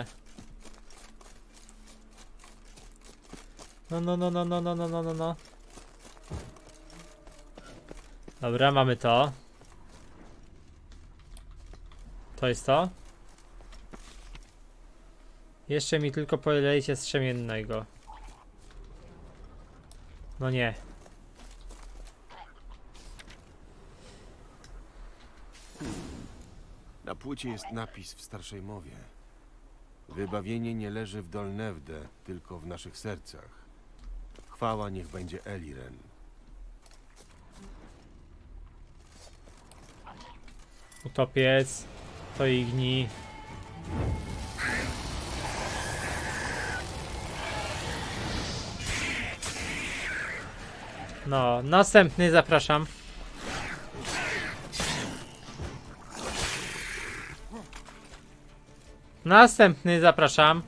No. Dobra, mamy to. To jest to. Jeszcze mi tylko polejcie strzemiennego. No nie. Na płycie jest napis w starszej mowie. Wybawienie nie leży w Dolnewde, tylko w naszych sercach. Chwała niech będzie Eliren. Utopiec. To igni. No, następny zapraszam. Następny zapraszam.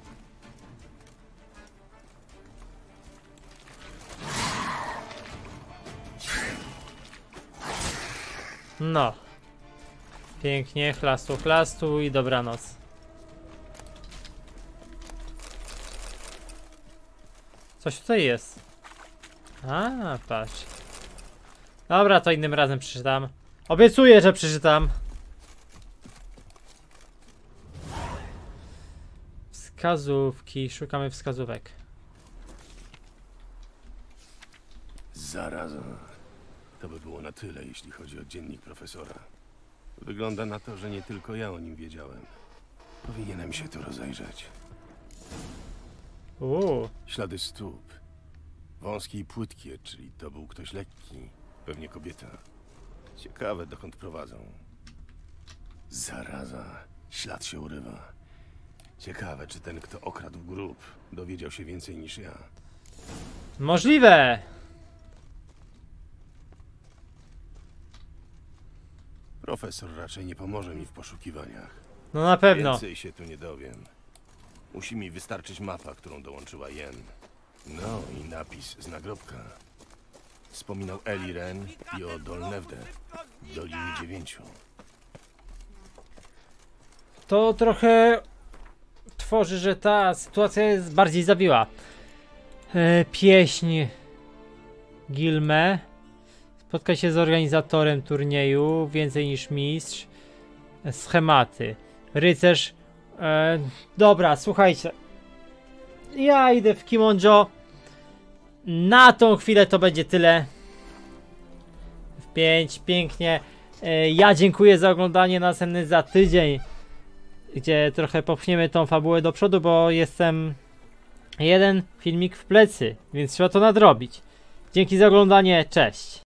No. Pięknie, chlastu i dobranoc. Coś tutaj jest. A, patrz. Dobra, to innym razem przeczytam. Obiecuję, że przeczytam. Wskazówki. Szukamy wskazówek. Zaraza. To by było na tyle, jeśli chodzi o dziennik profesora. Wygląda na to, że nie tylko ja o nim wiedziałem. Powinienem się tu rozejrzeć. Ślady stóp. Wąskie i płytkie, czyli to był ktoś lekki. Pewnie kobieta. Ciekawe, dokąd prowadzą. Zaraza. Ślad się urywa. Ciekawe, czy ten, kto okradł grób, dowiedział się więcej niż ja. Możliwe! Profesor raczej nie pomoże mi w poszukiwaniach. No na pewno. Więcej się tu nie dowiem. Musi mi wystarczyć mapa, którą dołączyła Jen. No i napis z nagrobka. Wspominał Eliren i o Dolnewde, Dolinie 9. To trochę tworzy, że ta sytuacja jest bardziej zawiła. Pieśń Gilme. Spotkaj się z organizatorem turnieju, więcej niż mistrz. Schematy. Rycerz. Dobra, słuchajcie. Ja idę w Kimonjo. Na tą chwilę to będzie tyle. W 5, pięknie. Ja dziękuję za oglądanie. Następny za tydzień, gdzie trochę popchniemy tą fabułę do przodu, bo jestem jeden filmik w plecy, więc trzeba to nadrobić. Dzięki za oglądanie, cześć.